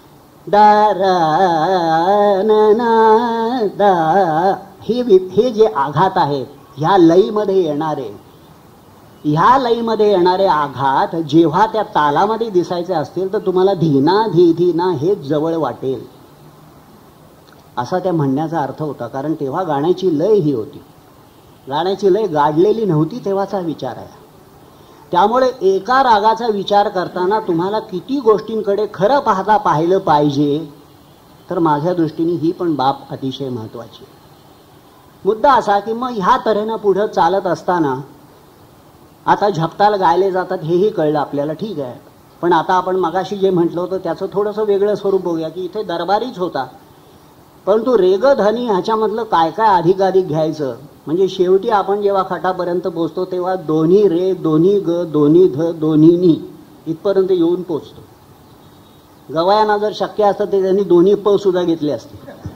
हे हे जे आघात आहेत ह्या लईमध्ये येणारे ह्या लईमध्ये येणारे आघात जेव्हा त्या तालामध्ये दिसायचे असतील तर तुम्हाला धीना धी धीना हेच जवळ वाटेल असा त्या म्हणण्याचा अर्थ होता. कारण तेव्हा गाण्याची लय ही होती, गाण्याची लय गाडलेली नव्हती तेव्हाचा विचार आहे. त्यामुळे एका रागाचा विचार करताना तुम्हाला किती गोष्टींकडे खरं पाहता पाहिलं पाहिजे, तर माझ्या दृष्टीने ही पण बाब अतिशय महत्त्वाची. मुद्दा असा की मग ह्या तऱ्हेनं पुढं चालत असताना आता झपताल गायले जातात हेही कळलं आपल्याला, ठीक आहे. पण आता आपण मगाशी जे म्हटलं होतं त्याचं थोडंसं वेगळं स्वरूप बघूया की इथे दरबारीच होता, परंतु रेग धनी ह्याच्यामधलं काय काय अधिकाधिक घ्यायचं. म्हणजे शेवटी आपण जेव्हा खटापर्यंत पोचतो तेव्हा दोन्ही रे, दोन्ही ग, दोन्ही ध, दोन्ही नी इथपर्यंत येऊन पोचतो. गवयांना जर शक्य असतं ते त्यांनी दोन्ही प सुद्धा घेतले असते,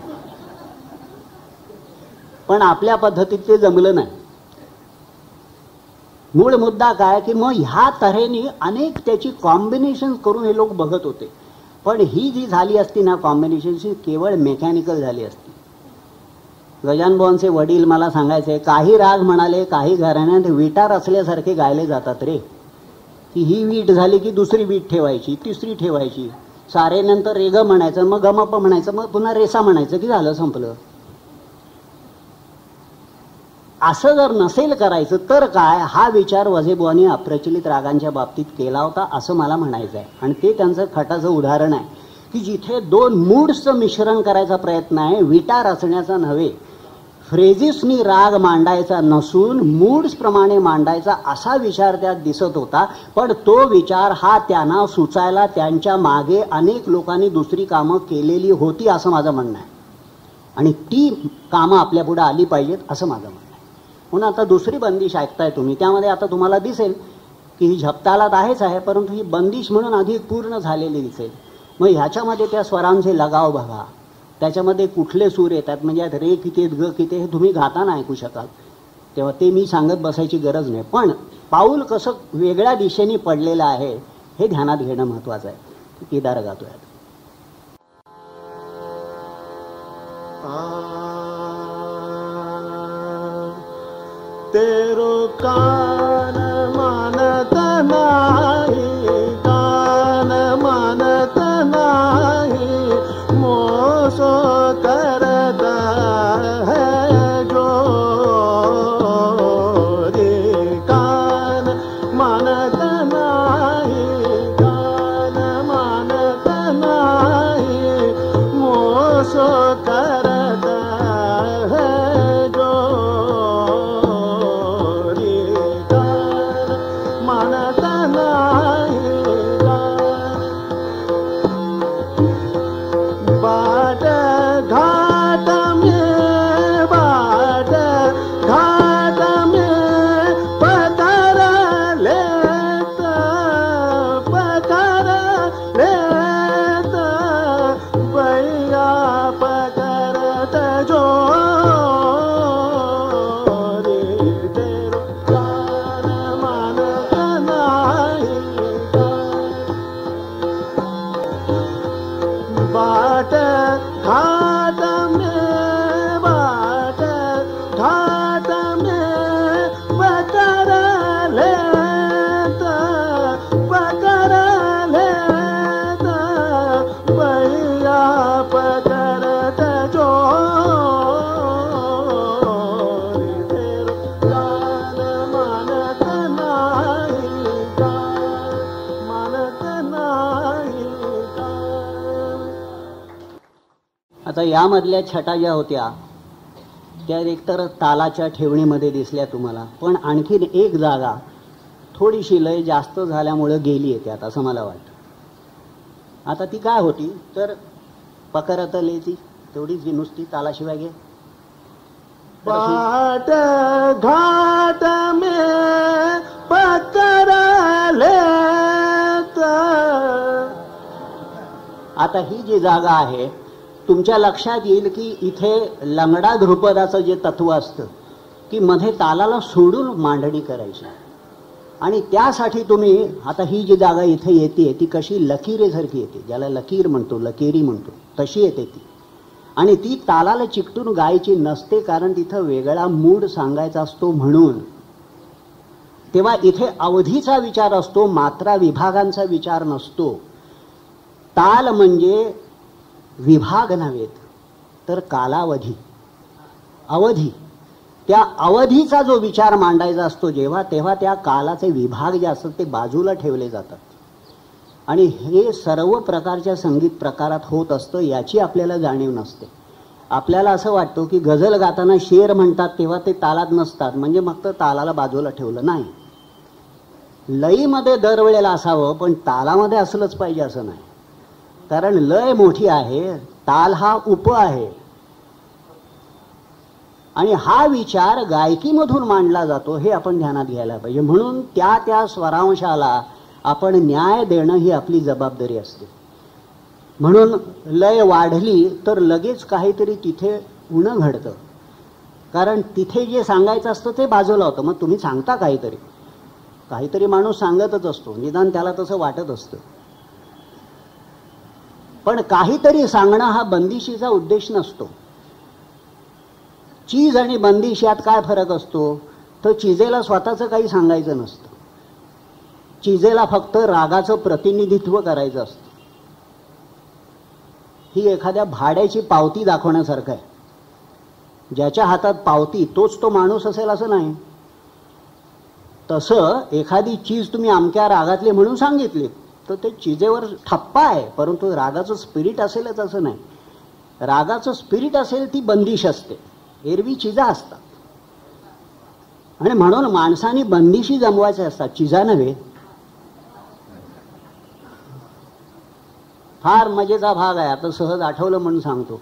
पण आपल्या पद्धतीत ते जमलं नाही. मूळ मुद्दा काय की मग ह्या तऱ्हेने अनेक त्याची कॉम्बिनेशन करून हे लोक बघत होते. पण ही जी झाली असती ना कॉम्बिनेशन, ही केवळ मेकॅनिकल झाली असती. गजानन बुवांचे वडील मला सांगायचे, काही राग म्हणाले काही घराण्यात विटार असल्यासारखे गायले जातात रे, की ही वीट झाली की दुसरी वीट ठेवायची, तिसरी ठेवायची, सारे नंतर रेग म्हणायचं, मग गमप म्हणायचं, मग पुन्हा रेसा म्हणायचं की झालं संपलं. असं जर नसेल करायचं तर काय, हा विचार वझेबुवांनी अप्रचलित रागांच्या बाबतीत केला होता असं मला म्हणायचं आहे. आणि ते त्यांचं खटाचं उदाहरण आहे की जिथे दोन मूड्सचं मिश्रण करायचा प्रयत्न आहे, विटार असण्याचा नव्हे, फ्रेझिसनी राग मांडायचा नसून मूड्स प्रमाणे मांडायचा असा विचार त्यात दिसत होता. पण तो विचार हा त्यांना सुचायला त्यांच्या मागे अनेक लोकांनी दुसरी कामं केलेली होती असं माझं म्हणणं आहे, आणि ती कामं आपल्या पुढे आली पाहिजेत असं माझं म्हणणं आहे. म्हणून आता दुसरी बंदिश ऐकताय तुम्ही, त्यामध्ये आता तुम्हाला दिसेल की ही झपतालात आहेच आहे, परंतु ही बंदिश म्हणून अधिक पूर्ण झालेली दिसेल. मग ह्याच्यामध्ये त्या स्वरांचे लगाव बघा, त्याच्यामध्ये कुठले सूर येतात, म्हणजे यात रे किती आहेत, ग किती, हे तुम्ही गाताना ऐकू शकाल. तेव्हा ते मी सांगत बसायची गरज नाही, पण पाऊल कसं वेगळ्या दिशेने पडलेलं आहे हे ध्यानात घेणं महत्त्वाचं आहे. केदार गातोय. तेरो कान मानत नाही, कान मानत नाही, मोसो करता है जो रे. कान मानत नाही, कान मानत नाही, मोसो करता है जो आता यामधल्या छटा ज्या होत्या त्या एकतर तालाच्या ठेवणीमध्ये दिसल्या तुम्हाला, पण आणखीन एक जागा थोडीशी लय जास्त झाल्यामुळे गेली आहे त्यात असं मला वाटतं. आता ती काय होती तर पकरत लेती तेवढीच नुसती तालाशिवाय घे बाट घाट में पकर लेत. आता ही जी जागा आहे तुमच्या लक्षात येईल की इथे लंगडा ध्रुपदाचं जे तत्व असतं की मध्ये तालाला सोडून मांडणी करायची आणि त्यासाठी तुम्ही आता ही जी जागा इथे येते ती कशी लकीरेसारखी येते, ज्याला लकीर म्हणतो, लकेरी म्हणतो, तशी येते ती. आणि ती तालाला चिकटून गायची नसते कारण तिथं वेगळा मूड सांगायचा असतो म्हणून. तेव्हा इथे अवधीचा विचार असतो, मात्रा विभागांचा विचार नसतो. ताल म्हणजे विभाग नव्हेत तर कालावधी, अवधी. त्या अवधीचा जो विचार मांडायचा असतो जेव्हा, तेव्हा त्या कालाचे विभाग जे असतात ते बाजूला ठेवले जातात. आणि हे सर्व प्रकारच्या संगीत प्रकारात होत असतं याची आपल्याला जाणीव नसते. आपल्याला असं वाटतं की गझल गाताना शेर म्हणतात तेव्हा ते तालात नसतात म्हणजे मग तर तालाला बाजूला ठेवलं नाही. लयीमध्ये दरवेळेला असावं पण तालामध्ये असलंच पाहिजे असं नाही. कारण लय मोठी आहे, ताल हा उप आहे. आणि हा विचार गायकीमधून मांडला जातो हे आपण ध्यानात घ्यायला पाहिजे. म्हणून त्या त्या स्वरांशाला आपण न्याय देणं ही आपली जबाबदारी असते. म्हणून लय वाढली तर लगेच काहीतरी तिथे उणं घडतं कारण तिथे जे सांगायचं असतं ते बाजूला होतं. मग तुम्ही सांगता काहीतरी, काहीतरी माणूस सांगतच असतो, निदान त्याला तसं वाटत असतं. पण काहीतरी सांगणं हा बंदिशीचा उद्देश नसतो. चीज आणि बंदिश यात काय फरक असतो तर चिजेला स्वतःचं काही सांगायचं नसतं. चिजेला फक्त रागाचं प्रतिनिधित्व करायचं असतं. ही एखाद्या भाड्याची पावती दाखवण्यासारखं आहे. ज्याच्या हातात पावती तोच तो माणूस असेल असं नाही. तसं एखादी चीज तुम्ही अमक्या रागातली म्हणून सांगितली तर ते चिजेवर ठप्पा आहे, परंतु रागाचं स्पिरिट असेलच असं नाही. रागाचं स्पिरिट असेल ती बंदिश असते, एरवी चिजा असतात. आणि म्हणून माणसाने बंदिशी जमवायचे असतात, चिजा नव्हे. फार मजेचा भाग आहे, आता सहज आठवलं म्हणून सांगतो.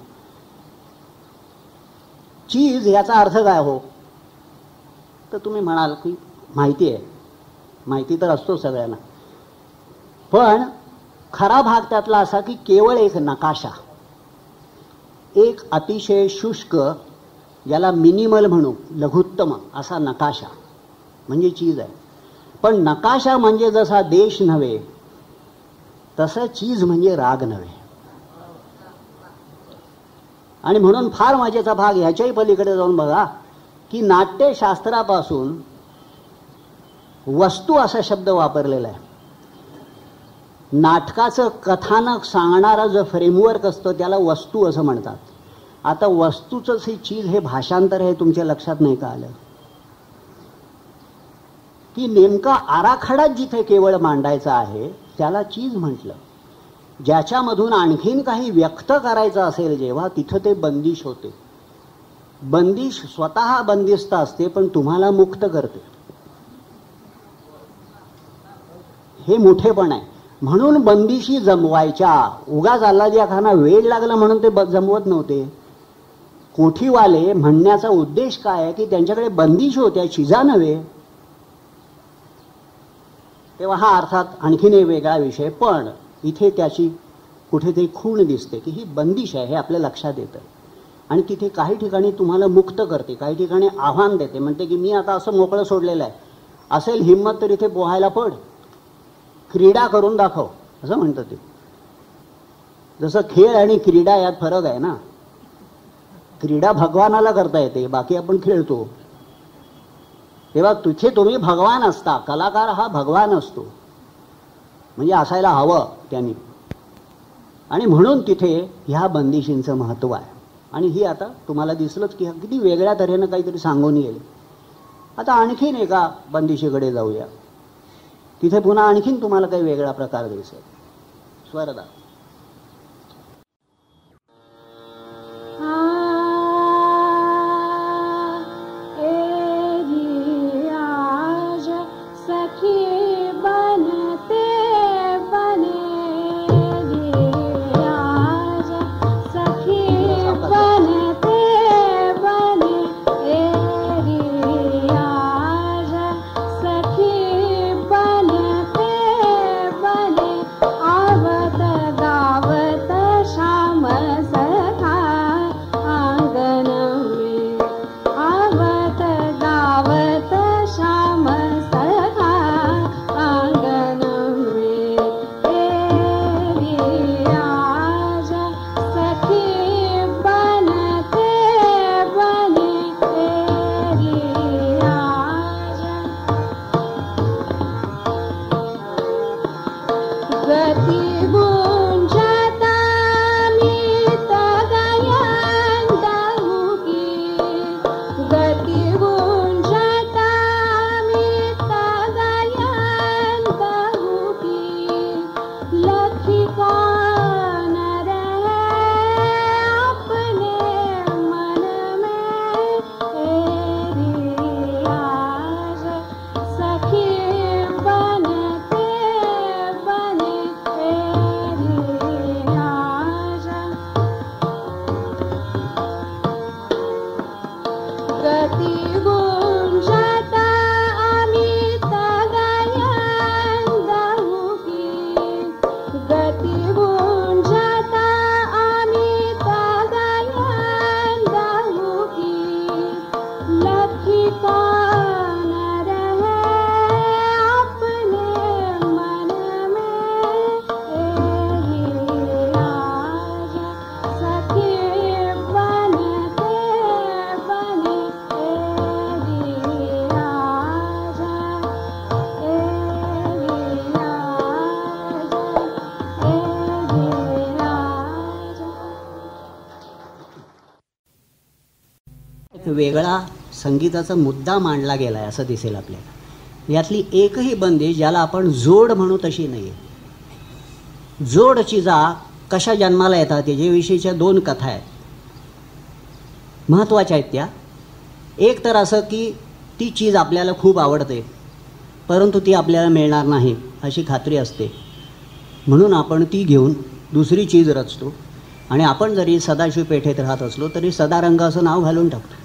चीज याचा अर्थ काय हो तर तुम्ही म्हणाल की माहिती आहे, माहिती तर असतो सगळ्यांना. पण खरा भाग त्यातला असा की केवळ एक नकाशा, एक अतिशय शुष्क, याला मिनिमल म्हणू, लघुत्तम असा नकाशा म्हणजे चीज आहे. पण नकाशा म्हणजे जसा देश नव्हे तसं चीज म्हणजे राग नव्हे. आणि म्हणून फार मजेचा भाग ह्याच्याही पलीकडे जाऊन बघा की नाट्यशास्त्रापासून वस्तू असा शब्द वापरलेला आहे. नाटकाचं कथानक सांगणारा जो फ्रेमवर्क असतो त्याला वस्तू असं म्हणतात. आता वस्तूचं हे चीज हे भाषांतर हे तुमच्या लक्षात नाही का आलं की नेमका आराखडाच जिथे केवळ मांडायचा आहे त्याला चीज म्हटलं. ज्याच्यामधून आणखीन काही व्यक्त करायचं असेल जेव्हा, तिथं ते बंदिश होते. बंदिश स्वतः बंदिस्त असते पण तुम्हाला मुक्त करते. हे मोठेपण आहे. म्हणून बंदिशी जमवायच्या. उगाच अल्लादियाखाना वेळ लागला म्हणून ते जमवत नव्हते. कोठीवाले म्हणण्याचा उद्देश काय आहे की त्यांच्याकडे बंदिश होत्या, चिजा नव्हे. तेव्हा हा अर्थात आणखीन एक वेगळा विषय, पण इथे त्याची कुठेतरी खूण दिसते की ही बंदिश आहे हे आपल्या लक्षात येतं. आणि तिथे काही ठिकाणी तुम्हाला मुक्त करते, काही ठिकाणी आव्हान देते. म्हणते की मी आता असं मोकळं सोडलेलं आहे, असेल हिंमत तर इथे पोहायला पड, क्रीडा करून दाखव असं म्हणतं ते. जसं खेळ आणि क्रीडा यात फरक आहे ना. क्रीडा भगवानाला करता येते, बाकी आपण खेळतो. तेव्हा तिथे तुम्ही भगवान असता, कलाकार हा भगवान असतो, म्हणजे असायला हवं त्यांनी. आणि म्हणून तिथे ह्या बंदिशींचं महत्त्व आहे. आणि ही आता तुम्हाला दिसलंच की किती वेगळ्या तऱ्हेनं काहीतरी सांगून गेले. आता आणखीन एका बंदिशीकडे जाऊया. तिथे पुन्हा आणखीन तुम्हाला काही वेगळा प्रकार दिसेल. स्वरदा सखी बनते बने वेगळा संगीताचा मुद्दा मांडला गेला आहे असं दिसेल आपल्याला. यातली एकही बंदी ज्याला आपण जोड म्हणू तशी नाही आहे. जोड चिजा कशा जन्माला येतात याच्याविषयीच्या दोन कथा आहेत, महत्त्वाच्या आहेत त्या. एक तर असं की ती चीज आपल्याला खूप आवडते परंतु ती आपल्याला मिळणार नाही अशी खात्री असते, म्हणून आपण ती घेऊन दुसरी चीज रचतो आणि आपण जरी सदाशिव पेठेत राहत असलो तरी सदारंग असं नाव घालून टाकतो.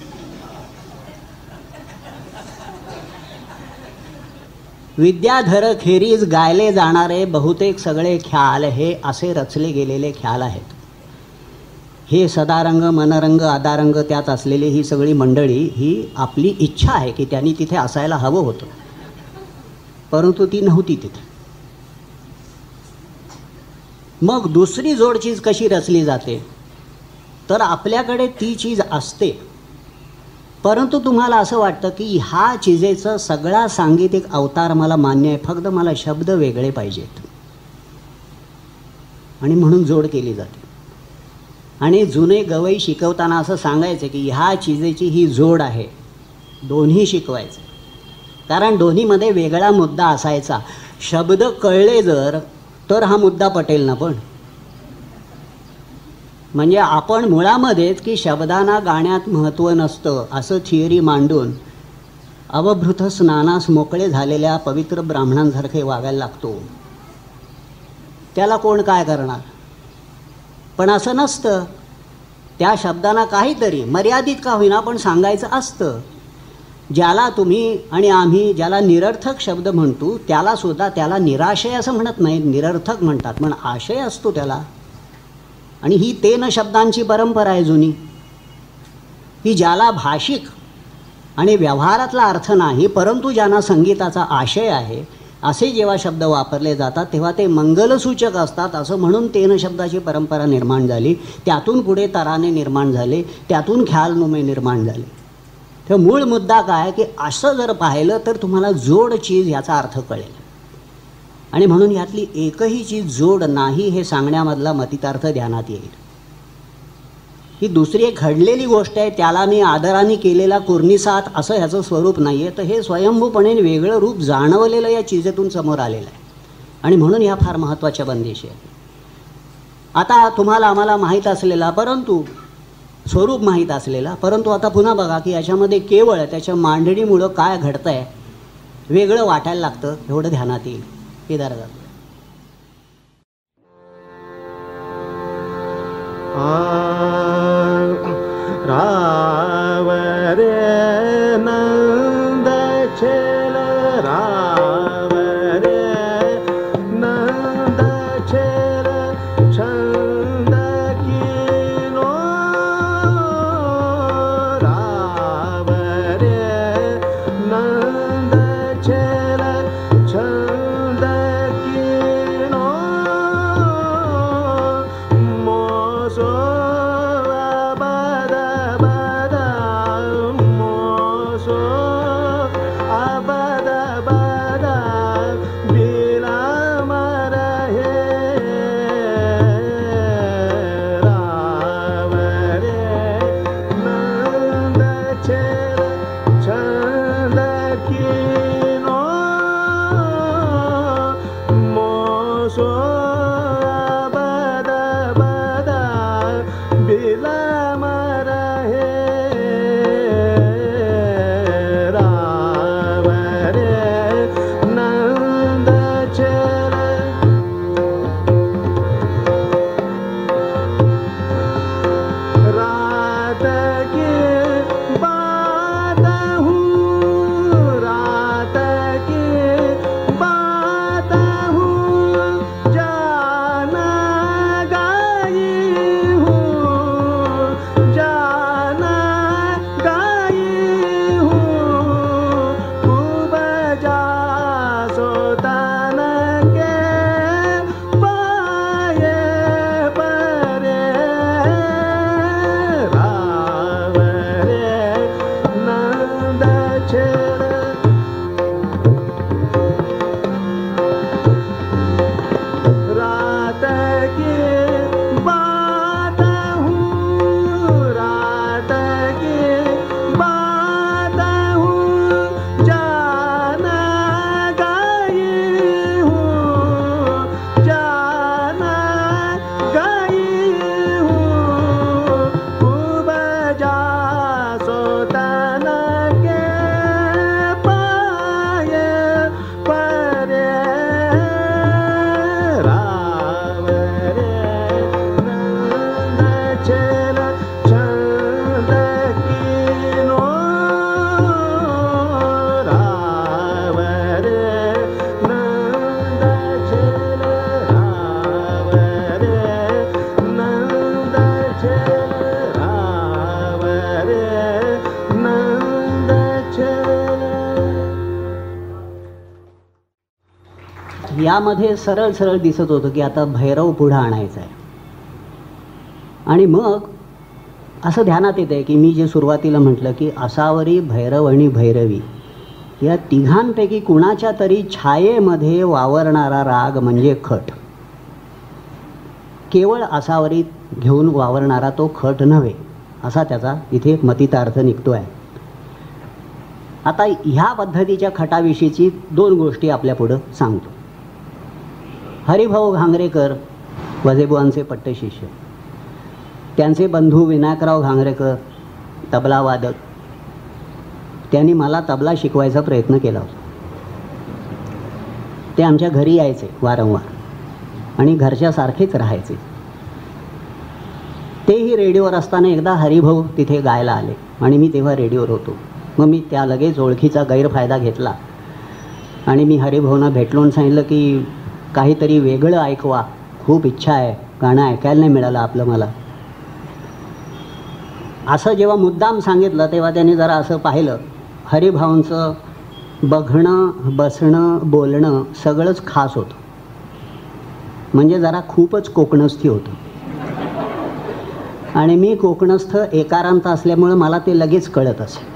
विद्याधर खेरीज गायले जाणारे बहुतेक सगळे ख्याल हे असे रचले गेलेले ख्याल आहेत. हे सदारंग मनरंग आदारंग त्यात असलेली ही सगळी मंडळी ही आपली इच्छा आहे की त्यांनी तिथे असायला हवं होतं परंतु ती नव्हती तिथे. मग दुसरी जोड चीज कशी रचली जाते तर आपल्याकडे ती चीज असते परंतु तुम्हाला असं वाटतं की ह्या चिजेचा सगळा सांगीतिक अवतार मला मान्य आहे, फक्त मला शब्द वेगळे पाहिजेत आणि म्हणून जोड केली जाते. आणि जुने गवई शिकवताना असं सांगायचं की ह्या चिजेची ही जोड आहे, दोन्ही शिकवायचं कारण दोन्हीमध्ये वेगळा मुद्दा असायचा. शब्द कळले जर तर हा मुद्दा पटेल ना. पण म्हणजे आपण मुळामध्येच की शब्दांना गाण्यात महत्त्व नसतं असं थिअरी मांडून अवभृत स्नानास मोकळे झालेल्या पवित्र ब्राह्मणांसारखे वागायला लागतो. त्याला कोण काय करणार. पण असं नसतं. त्या शब्दांना काहीतरी मर्यादित का होईना पण सांगायचं असतं. ज्याला तुम्ही आणि आम्ही ज्याला निरर्थक शब्द म्हणतो त्यालासुद्धा त्याला निराशय असं म्हणत नाही, निरर्थक म्हणतात, पण आशय असतो त्याला. आणि ही तेन शब्दांची परंपरा आहे जुनी, की ज्याला भाषिक आणि व्यवहारातला अर्थ नाही परंतु ज्यांना संगीताचा आशय आहे असे जेव्हा शब्द वापरले जातात तेव्हा ते मंगलसूचक असतात असं म्हणून तेन शब्दाची परंपरा निर्माण झाली. त्यातून पुढे तराने निर्माण झाले, त्यातून ख्यालनुमे निर्माण झाले. तर मूळ मुद्दा काय की असं जर पाहिलं तर तुम्हाला जोड चीज याचा अर्थ कळेल. आणि म्हणून यातली एकही चीज जोड नाही हे सांगण्यामधला मतितार्थ ध्यानात येईल. ही दुसरी एक घडलेली गोष्ट आहे, त्याला मी आदराने केलेला कुर्निसात असं ह्याचं स्वरूप नाही आहे. तर हे स्वयंभूपणे वेगळं रूप जाणवलेलं या चीजेतून समोर आलेलं आहे आणि म्हणून ह्या फार महत्त्वाच्या बंदिशी आहेत. आता तुम्हाला आम्हाला माहीत असलेला परंतु स्वरूप माहीत असलेला परंतु आता पुन्हा बघा की याच्यामध्ये केवळ त्याच्या मांडणीमुळं काय घडतं आहे वेगळं वाटायला लागतं एवढं ध्यानात येईल. हे दारा राव रे नंद छेल राव रे नंद छेल छंद कीनो राव रे नंद छेल छंद कीनो मोसो यामध्ये सरळ सरळ दिसत होतं की आता भैरव पुढं आणायचा आहे. आणि मग असं ध्यानात येतं आहे की मी जे सुरुवातीला म्हटलं की असावरी भैरव आणि भैरवी या तिघांपैकी कुणाच्या तरी छायेमध्ये वावरणारा राग म्हणजे खट. केवळ असावरी घेऊन वावरणारा तो खट नव्हे असा त्याचा इथे मतितार्थ निघतो आहे. आता ह्या पद्धतीच्या खटाविषयीची दोन गोष्टी आपल्या पुढं सांगतो. हरिभाऊ घांगरेकर वझेबुवांचे पट्टशिष्य, त्यांचे बंधू विनायकराव घांगरेकर तबला वादक, त्यांनी मला तबला शिकवायचा प्रयत्न केला होता. ते आमच्या घरी यायचे वारंवार आणि घरच्यासारखेच राहायचे. तेही रेडिओवर असताना एकदा हरिभाऊ तिथे गायला आले आणि मी तेव्हा रेडिओवर होतो. मग मी त्या लगेच ओळखीचा गैरफायदा घेतला आणि मी हरिभाऊंना भेटलो आणि सांगितलं की काहीतरी वेगळं ऐकवा, खूप इच्छा आहे, गाणं ऐकायला नाही मिळालं आपलं मला. असं जेव्हा मुद्दाम सांगितलं तेव्हा त्याने जरा असं पाहिलं. हरिभाऊंचं बघणं बसणं बोलणं सगळंच खास होतं, म्हणजे जरा खूपच कोकणस्थी होतं. आणि मी कोकणस्थ एकारांत असल्यामुळं मला ते लगेच कळत असे.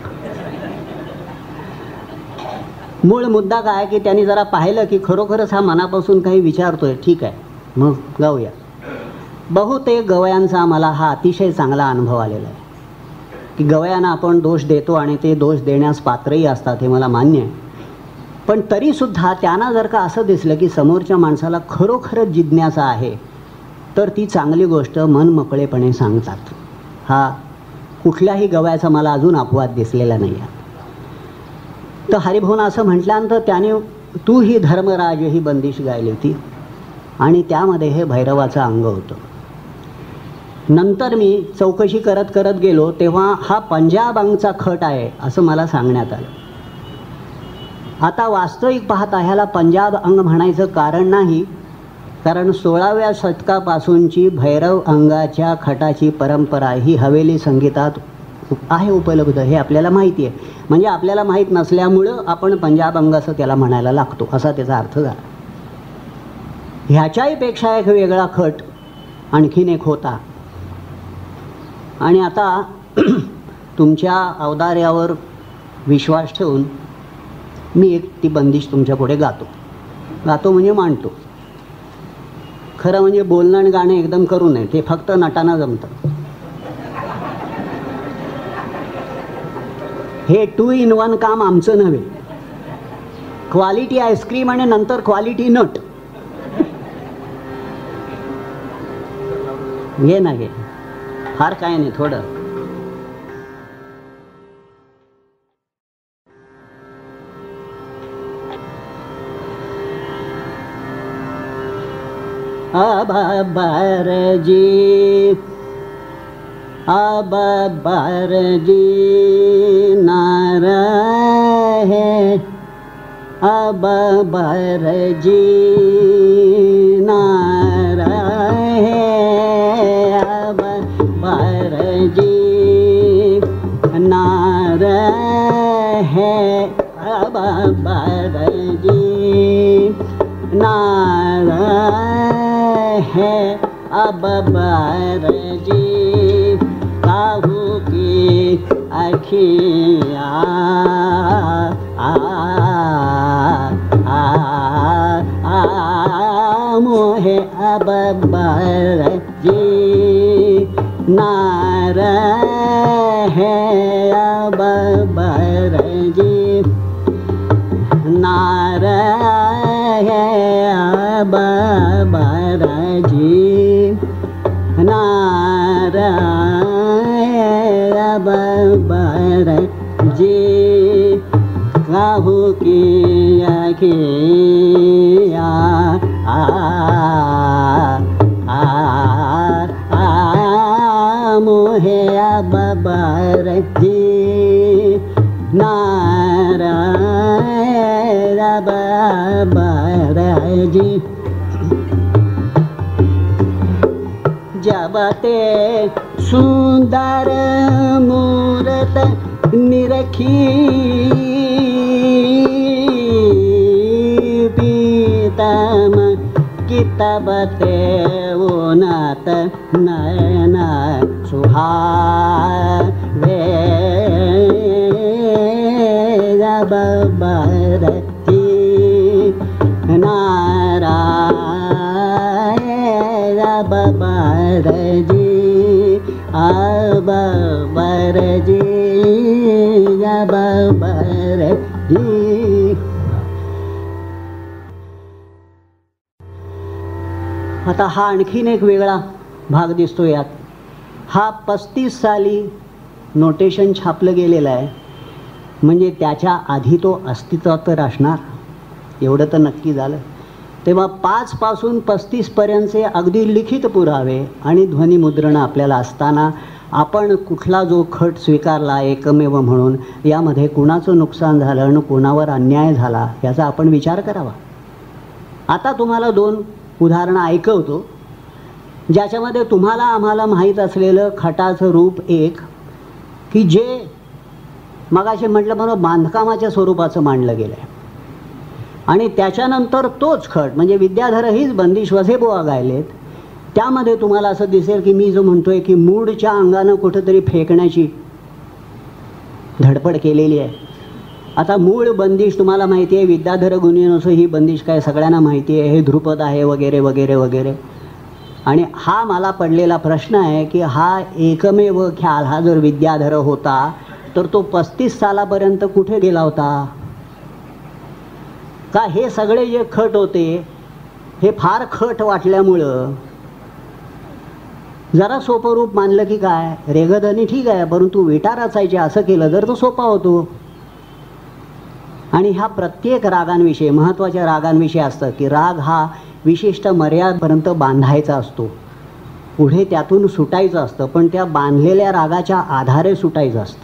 मूळ मुद्दा काय की त्यांनी जरा पाहिलं की खरोखरच हा मनापासून काही विचारतोय, ठीक आहे मग गाऊया. बहुतेक गवयांचा मला हा अतिशय चांगला अनुभव आलेला आहे की गवयांना आपण दोष देतो आणि ते दोष देण्यास पात्रही असतात, हे मला मान्य आहे. पण तरीसुद्धा त्यांना जर का असं दिसलं की समोरच्या माणसाला खरोखरच जिज्ञासा आहे तर ती चांगली गोष्ट मनमोकळेपणे सांगतात. हा कुठल्याही गवयाचा मला अजून अपवाद दिसलेला नाही आहे. तर हरिभाऊनं असं म्हटल्यानंतर त्याने तू ही धर्मराज ही बंदिश गायली होती आणि त्यामध्ये हे भैरवाचं अंग होतं. नंतर मी चौकशी करत करत गेलो तेव्हा हा पंजाब अंगचा खट आहे असं मला सांगण्यात आलं. आता वास्तविक पाहता ह्याला पंजाब अंग म्हणायचं कारण नाही, कारण सोळाव्या शतकापासूनची भैरव अंगाच्या खटाची परंपरा ही हवेली संगीतात आहे उपलब्ध, हे आपल्याला माहिती आहे. म्हणजे आपल्याला माहीत नसल्यामुळं आपण पंजाब अंग असं त्याला म्हणायला लागतो, असा त्याचा अर्थ झाला. ह्याच्याही पेक्षा एक वेगळा खट आणखीन एक होता. आणि आता तुमच्या औदार्यावर विश्वास ठेवून मी एक ती बंदिश तुमच्या पुढे गातो. गातो म्हणजे मांडतो. खरं म्हणजे बोलणं आणि गाणं एकदम करू नये, ते फक्त नटाना जमतं. हे टू इन वन काम आमचं नव्हे. क्वालिटी आईस्क्रीम आणि नंतर क्वालिटी नट. घे ना घे, फार काय नाही, थोडं. अबाबरजी अबाबरजी नारा है, अबाबरजी नारा है, अबाबरजी नारा है, अबाबरजी नारा है, अबाबरजी काहू की अखिया आ आ आ मोहे अबाबरजी नारा है, अबाबरजी नारा है, अबाबरजी नारा है, अबाबरजी काहू की अखिया आ आ आ मोहे अबाबरजी नारा है, अबाबरजी जब ते सुंदर मूरत निरखी पीतम तब ते उन्नत नयन सुहावे बरती नारायण बरजी अब बरजी अब बरजी. आता हा आणखीन एक वेगळा भाग दिसतो यात. हा पस्तीस साली नोटेशन छापलं गेलेलं आहे, म्हणजे त्याच्या आधी तो अस्तित्वात तर असणार एवढं तर नक्की झालं. तेव्हा पाच पासून पस्तीस पर्यंतचे अगदी लिखित पुरावे आणि ध्वनिमुद्रण आपल्याला असताना आपण कुठला जो खट स्वीकारला एकमेव म्हणून, यामध्ये कुणाचं नुकसान झालं आणि कुणावर अन्याय झाला याचा आपण विचार करावा. आता तुम्हाला दोन उदाहरणं ऐकवतो ज्याच्यामध्ये तुम्हाला आम्हाला माहीत असलेलं खटाचं रूप एक, की जे मगाशी म्हटलं म्हणून बांधकामाच्या स्वरूपाचं मांडलं गेलं आहे, आणि त्याच्यानंतर तोच खट म्हणजे विद्याधर हीच बंदिश वझेबुवा गायलेत. त्यामध्ये तुम्हाला असं दिसेल की मी जो म्हणतोय की मूडच्या अंगानं कुठंतरी फेकण्याची धडपड केलेली आहे. आता मूळ बंदिश तुम्हाला माहिती आहे, विद्याधर गुणियनसो ही बंदिश काय सगळ्यांना माहिती आहे, हे ध्रुपद आहे वगैरे वगैरे वगैरे. आणि हा मला पडलेला प्रश्न आहे की हा एकमेव ख्याल हा जर विद्याधर होता तर तो पस्तीस सालापर्यंत कुठे गेला होता? का हे सगळे जे खट होते हे फार खट वाटल्यामुळं जरा सोपं रूप मानलं की काय, रेगधनी ठीक आहे परंतु विटा रचायचे असं केलं तर तो सोपा होतो. आणि ह्या प्रत्येक रागांविषयी महत्त्वाच्या रागांविषयी असतं की राग हा विशिष्ट मर्यादेपर्यंत बांधायचा असतो, पुढे त्यातून सुटायचं असतं, पण त्या बांधलेल्या रागाच्या आधारे सुटायचं असतं.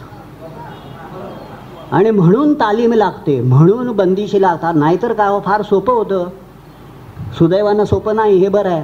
आणि म्हणून तालीम लागते, म्हणून बंदिशी लागतात. नाहीतर काय फार सोपं होतं, सुदैवानं सोपं नाही हे बरं आहे.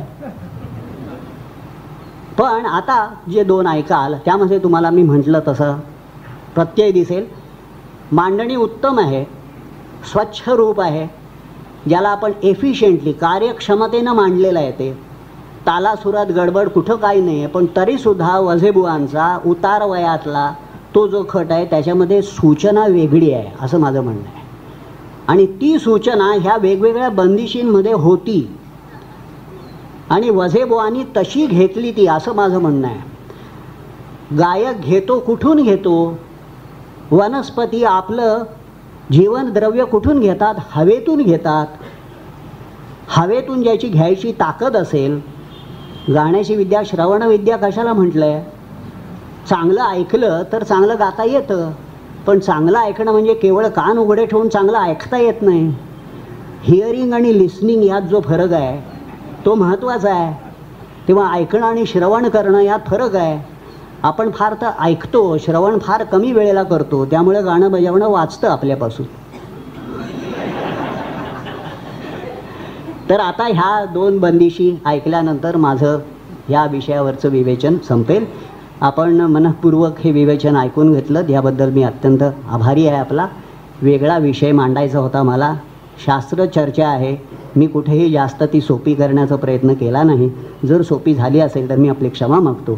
पण आता जे दोन ऐकाल त्यामध्ये तुम्हाला मी म्हटलं तसं प्रत्यय दिसेल. मांडणी उत्तम आहे, स्वच्छ रूप आहे, ज्याला आपण एफिशियंटली कार्यक्षमतेनं मांडलेलं आहे. ते तालासुरात गडबड कुठं काही नाही आहे, पण तरीसुद्धा वझेबुवांचा उतार वयातला तो जो खट आहे त्याच्यामध्ये सूचना वेगळी आहे असं माझं म्हणणं आहे. आणि ती सूचना ह्या वेगवेगळ्या बंदिशींमध्ये होती आणि वझेबुवांनी तशी घेतली ती असं माझं म्हणणं आहे. गायक घेतो कुठून घेतो? वनस्पती आपलं जीवनद्रव्य कुठून घेतात? हवेतून घेतात. हवेतून ज्याची घ्यायची ताकद असेल, गाण्याची विद्या श्रवणविद्या कशाला म्हटलं आहे? चांगलं ऐकलं तर चांगलं गाता येतं, पण चांगलं ऐकणं म्हणजे केवळ कान उघडे ठेवून चांगलं ऐकता येत नाही. हिअरिंग आणि लिसनिंग यात जो फरक आहे तो महत्त्वाचा आहे. तेव्हा ऐकणं आणि श्रवण करणं यात फरक आहे. आपण फार तर ऐकतो, श्रवण फार कमी वेळेला करतो, त्यामुळे गाणं बजावणं वाचतं आपल्यापासून. तर आता ह्या दोन बंदिशी ऐकल्यानंतर माझं ह्या विषयावरचं विवेचन संपेल. आपण मनःपूर्वक हे विवेचन ऐकून घेतलं याबद्दल मी अत्यंत आभारी आहे आपला. वेगळा विषय मांडायचा होता मला, शास्त्र चर्चा आहे, मी कुठेही जास्त ती सोपी करण्याचा प्रयत्न केला नाही. जर सोपी झाली असेल तर मी आपली क्षमा मागतो.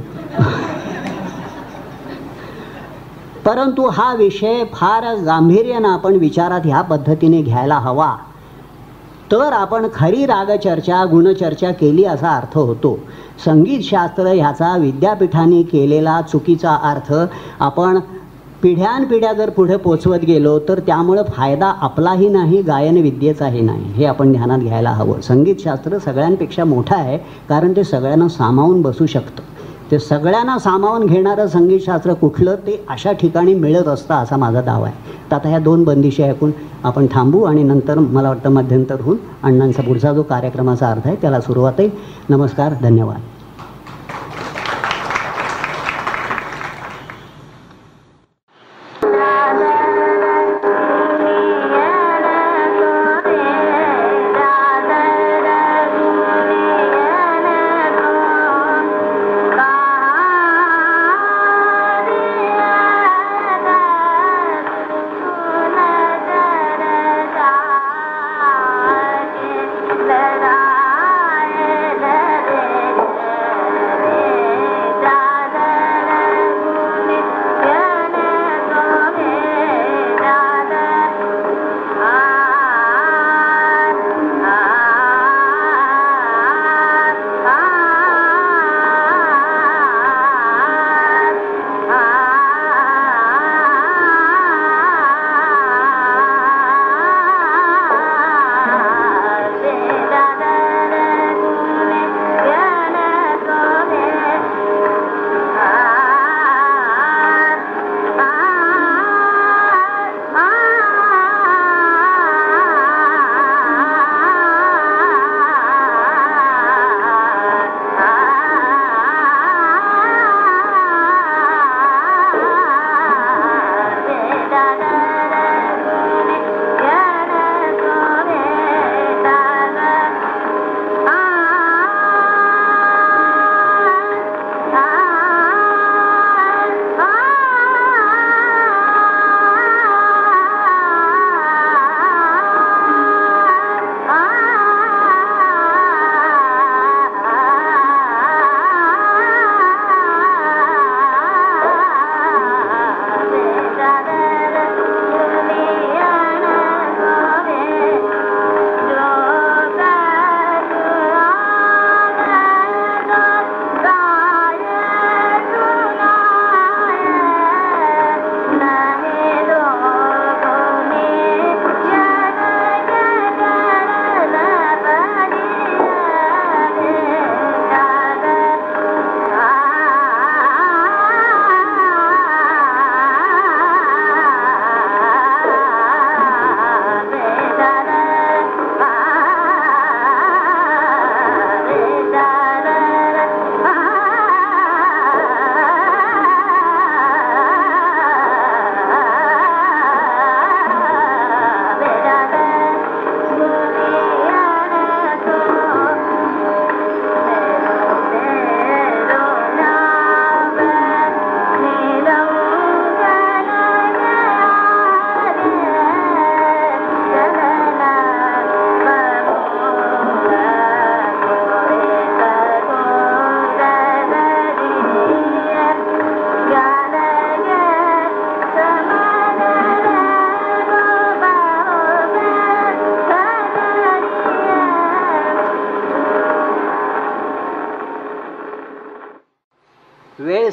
परंतु हा विषय फार गांभीर्यानं आपण विचारात ह्या पद्धतीने घ्यायला हवा, तर आपण खरी रागचर्चा गुणचर्चा केली असा अर्थ होतो. संगीतशास्त्र ह्याचा विद्यापीठाने केलेला चुकीचा अर्थ आपण पिढ्यानपिढ्या जर पुढे पोचवत गेलो तर त्यामुळं फायदा आपलाही नाही, गायन विद्येचाही नाही, हे आपण ध्यानात घ्यायला हवं. संगीतशास्त्र सगळ्यांपेक्षा मोठं आहे कारण ते सगळ्यांना सामावून बसू शकतं. ते सगळ्यांना सामावून घेणारं संगीतशास्त्र कुठलं ते अशा ठिकाणी मिळत असतं असा माझा दावा आहे. तर आता ह्या दोन बंदिशी ऐकून आपण थांबू आणि नंतर मला वाटतं मध्यंतर होऊन अण्णांचा पुढचा जो कार्यक्रमाचा अर्थ आहे त्याला सुरुवात आहे. नमस्कार, धन्यवाद. लड़ाई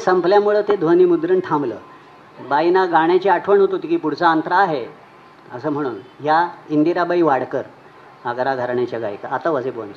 संपल्यामुळं ते ध्वनिमुद्रण थांबलं. बाईंना गाण्याची आठवण होत होती की पुढचा अंतरा आहे असं म्हणून. ह्या इंदिराबाई वाडकर आग्रा घराण्याच्या गायिका. आता वाजेबुवांची.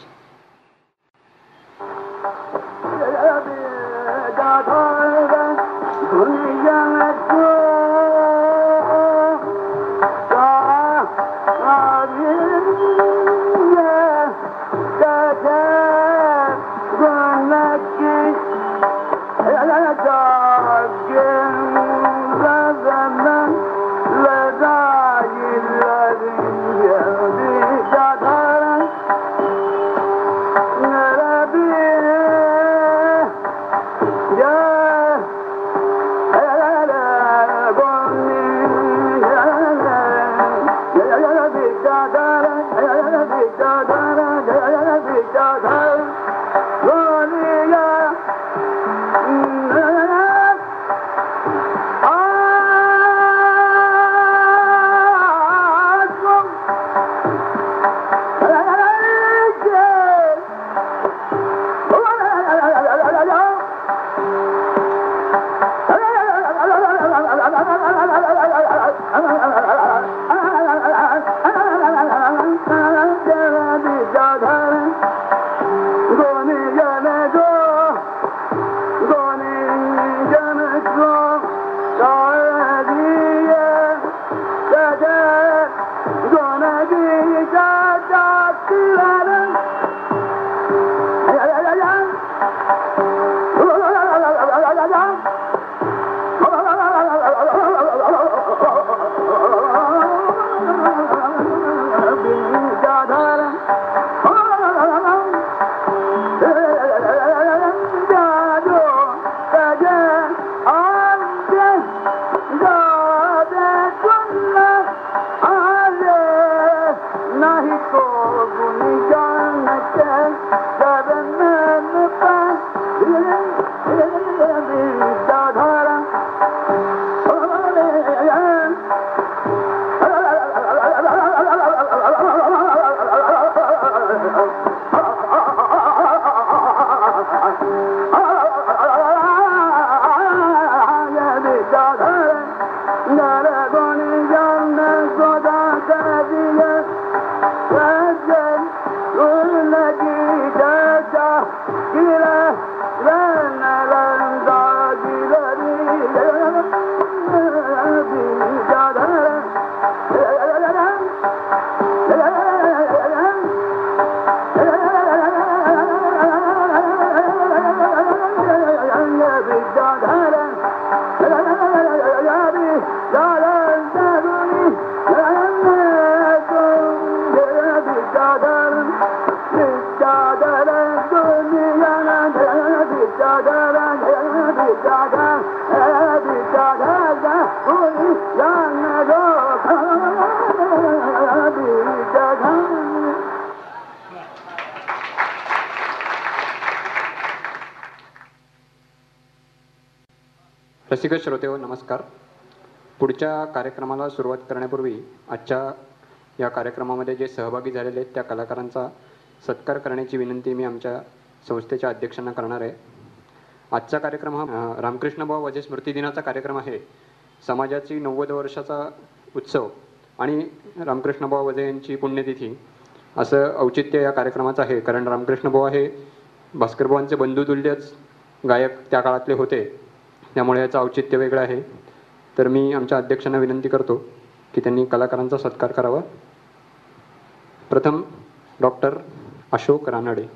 रसिक श्रोतेहो नमस्कार. पुढच्या कार्यक्रमाला सुरुवात करण्यापूर्वी आजच्या या कार्यक्रमामध्ये जे सहभागी झालेले आहेत त्या कलाकारांचा सत्कार करण्याची विनंती मी आमच्या संस्थेच्या अध्यक्षांना करणार आहे. आजचा कार्यक्रम हा रामकृष्णबुवा वजे स्मृती दिनाचा कार्यक्रम आहे. समाजाची नव्वद वर्षाचा उत्सव आणि रामकृष्णबुवा वजे यांची पुण्यतिथी असं औचित्य या कार्यक्रमाचं आहे. कारण रामकृष्णबुवा हे भास्करबुवांचे बंधुतुल्यच गायक त्या काळातले होते, त्यामुळे याचं औचित्य वेगळं आहे. तर मी आमच्या अध्यक्षांना विनंती करतो की त्यांनी कलाकारांचा सत्कार करावा. प्रथम डॉक्टर अशोक रानडे.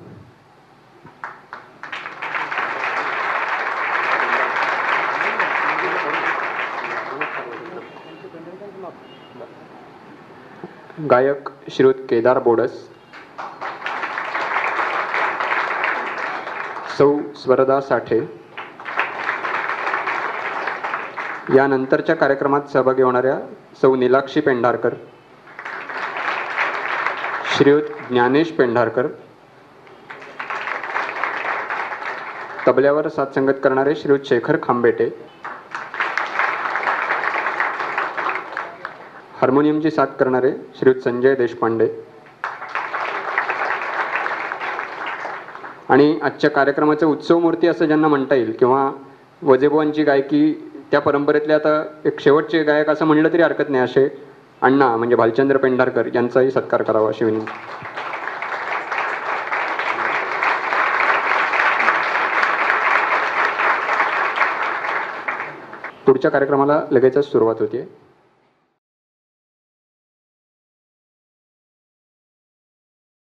गायक श्रीयुत केदार बोडस. सौ स्वरदा साठे. यानंतरच्या कार्यक्रमात सहभागी होणाऱ्या सौ नीलाक्षी पेंढारकर, श्रीयुत ज्ञानेश पेंढारकर, तबल्यावर साथ संगत करणारे श्रीयुत शेखर खांबेटे, हार्मोनियमची साथ करणारे श्रीयुत संजय देशपांडे आणि आजच्या कार्यक्रमाचे उत्सव मूर्ती असं ज्यांना म्हणता येईल किंवा वजेबुवांची गायकी त्या परंपरेतले आता एक शेवटचे गायक असं म्हणलं तरी हरकत नाही असे अण्णा म्हणजे भालचंद्र पेंढारकर यांचाही सत्कार करावा अशी विनंती. पुढच्या कार्यक्रमाला लगेचच सुरुवात होते.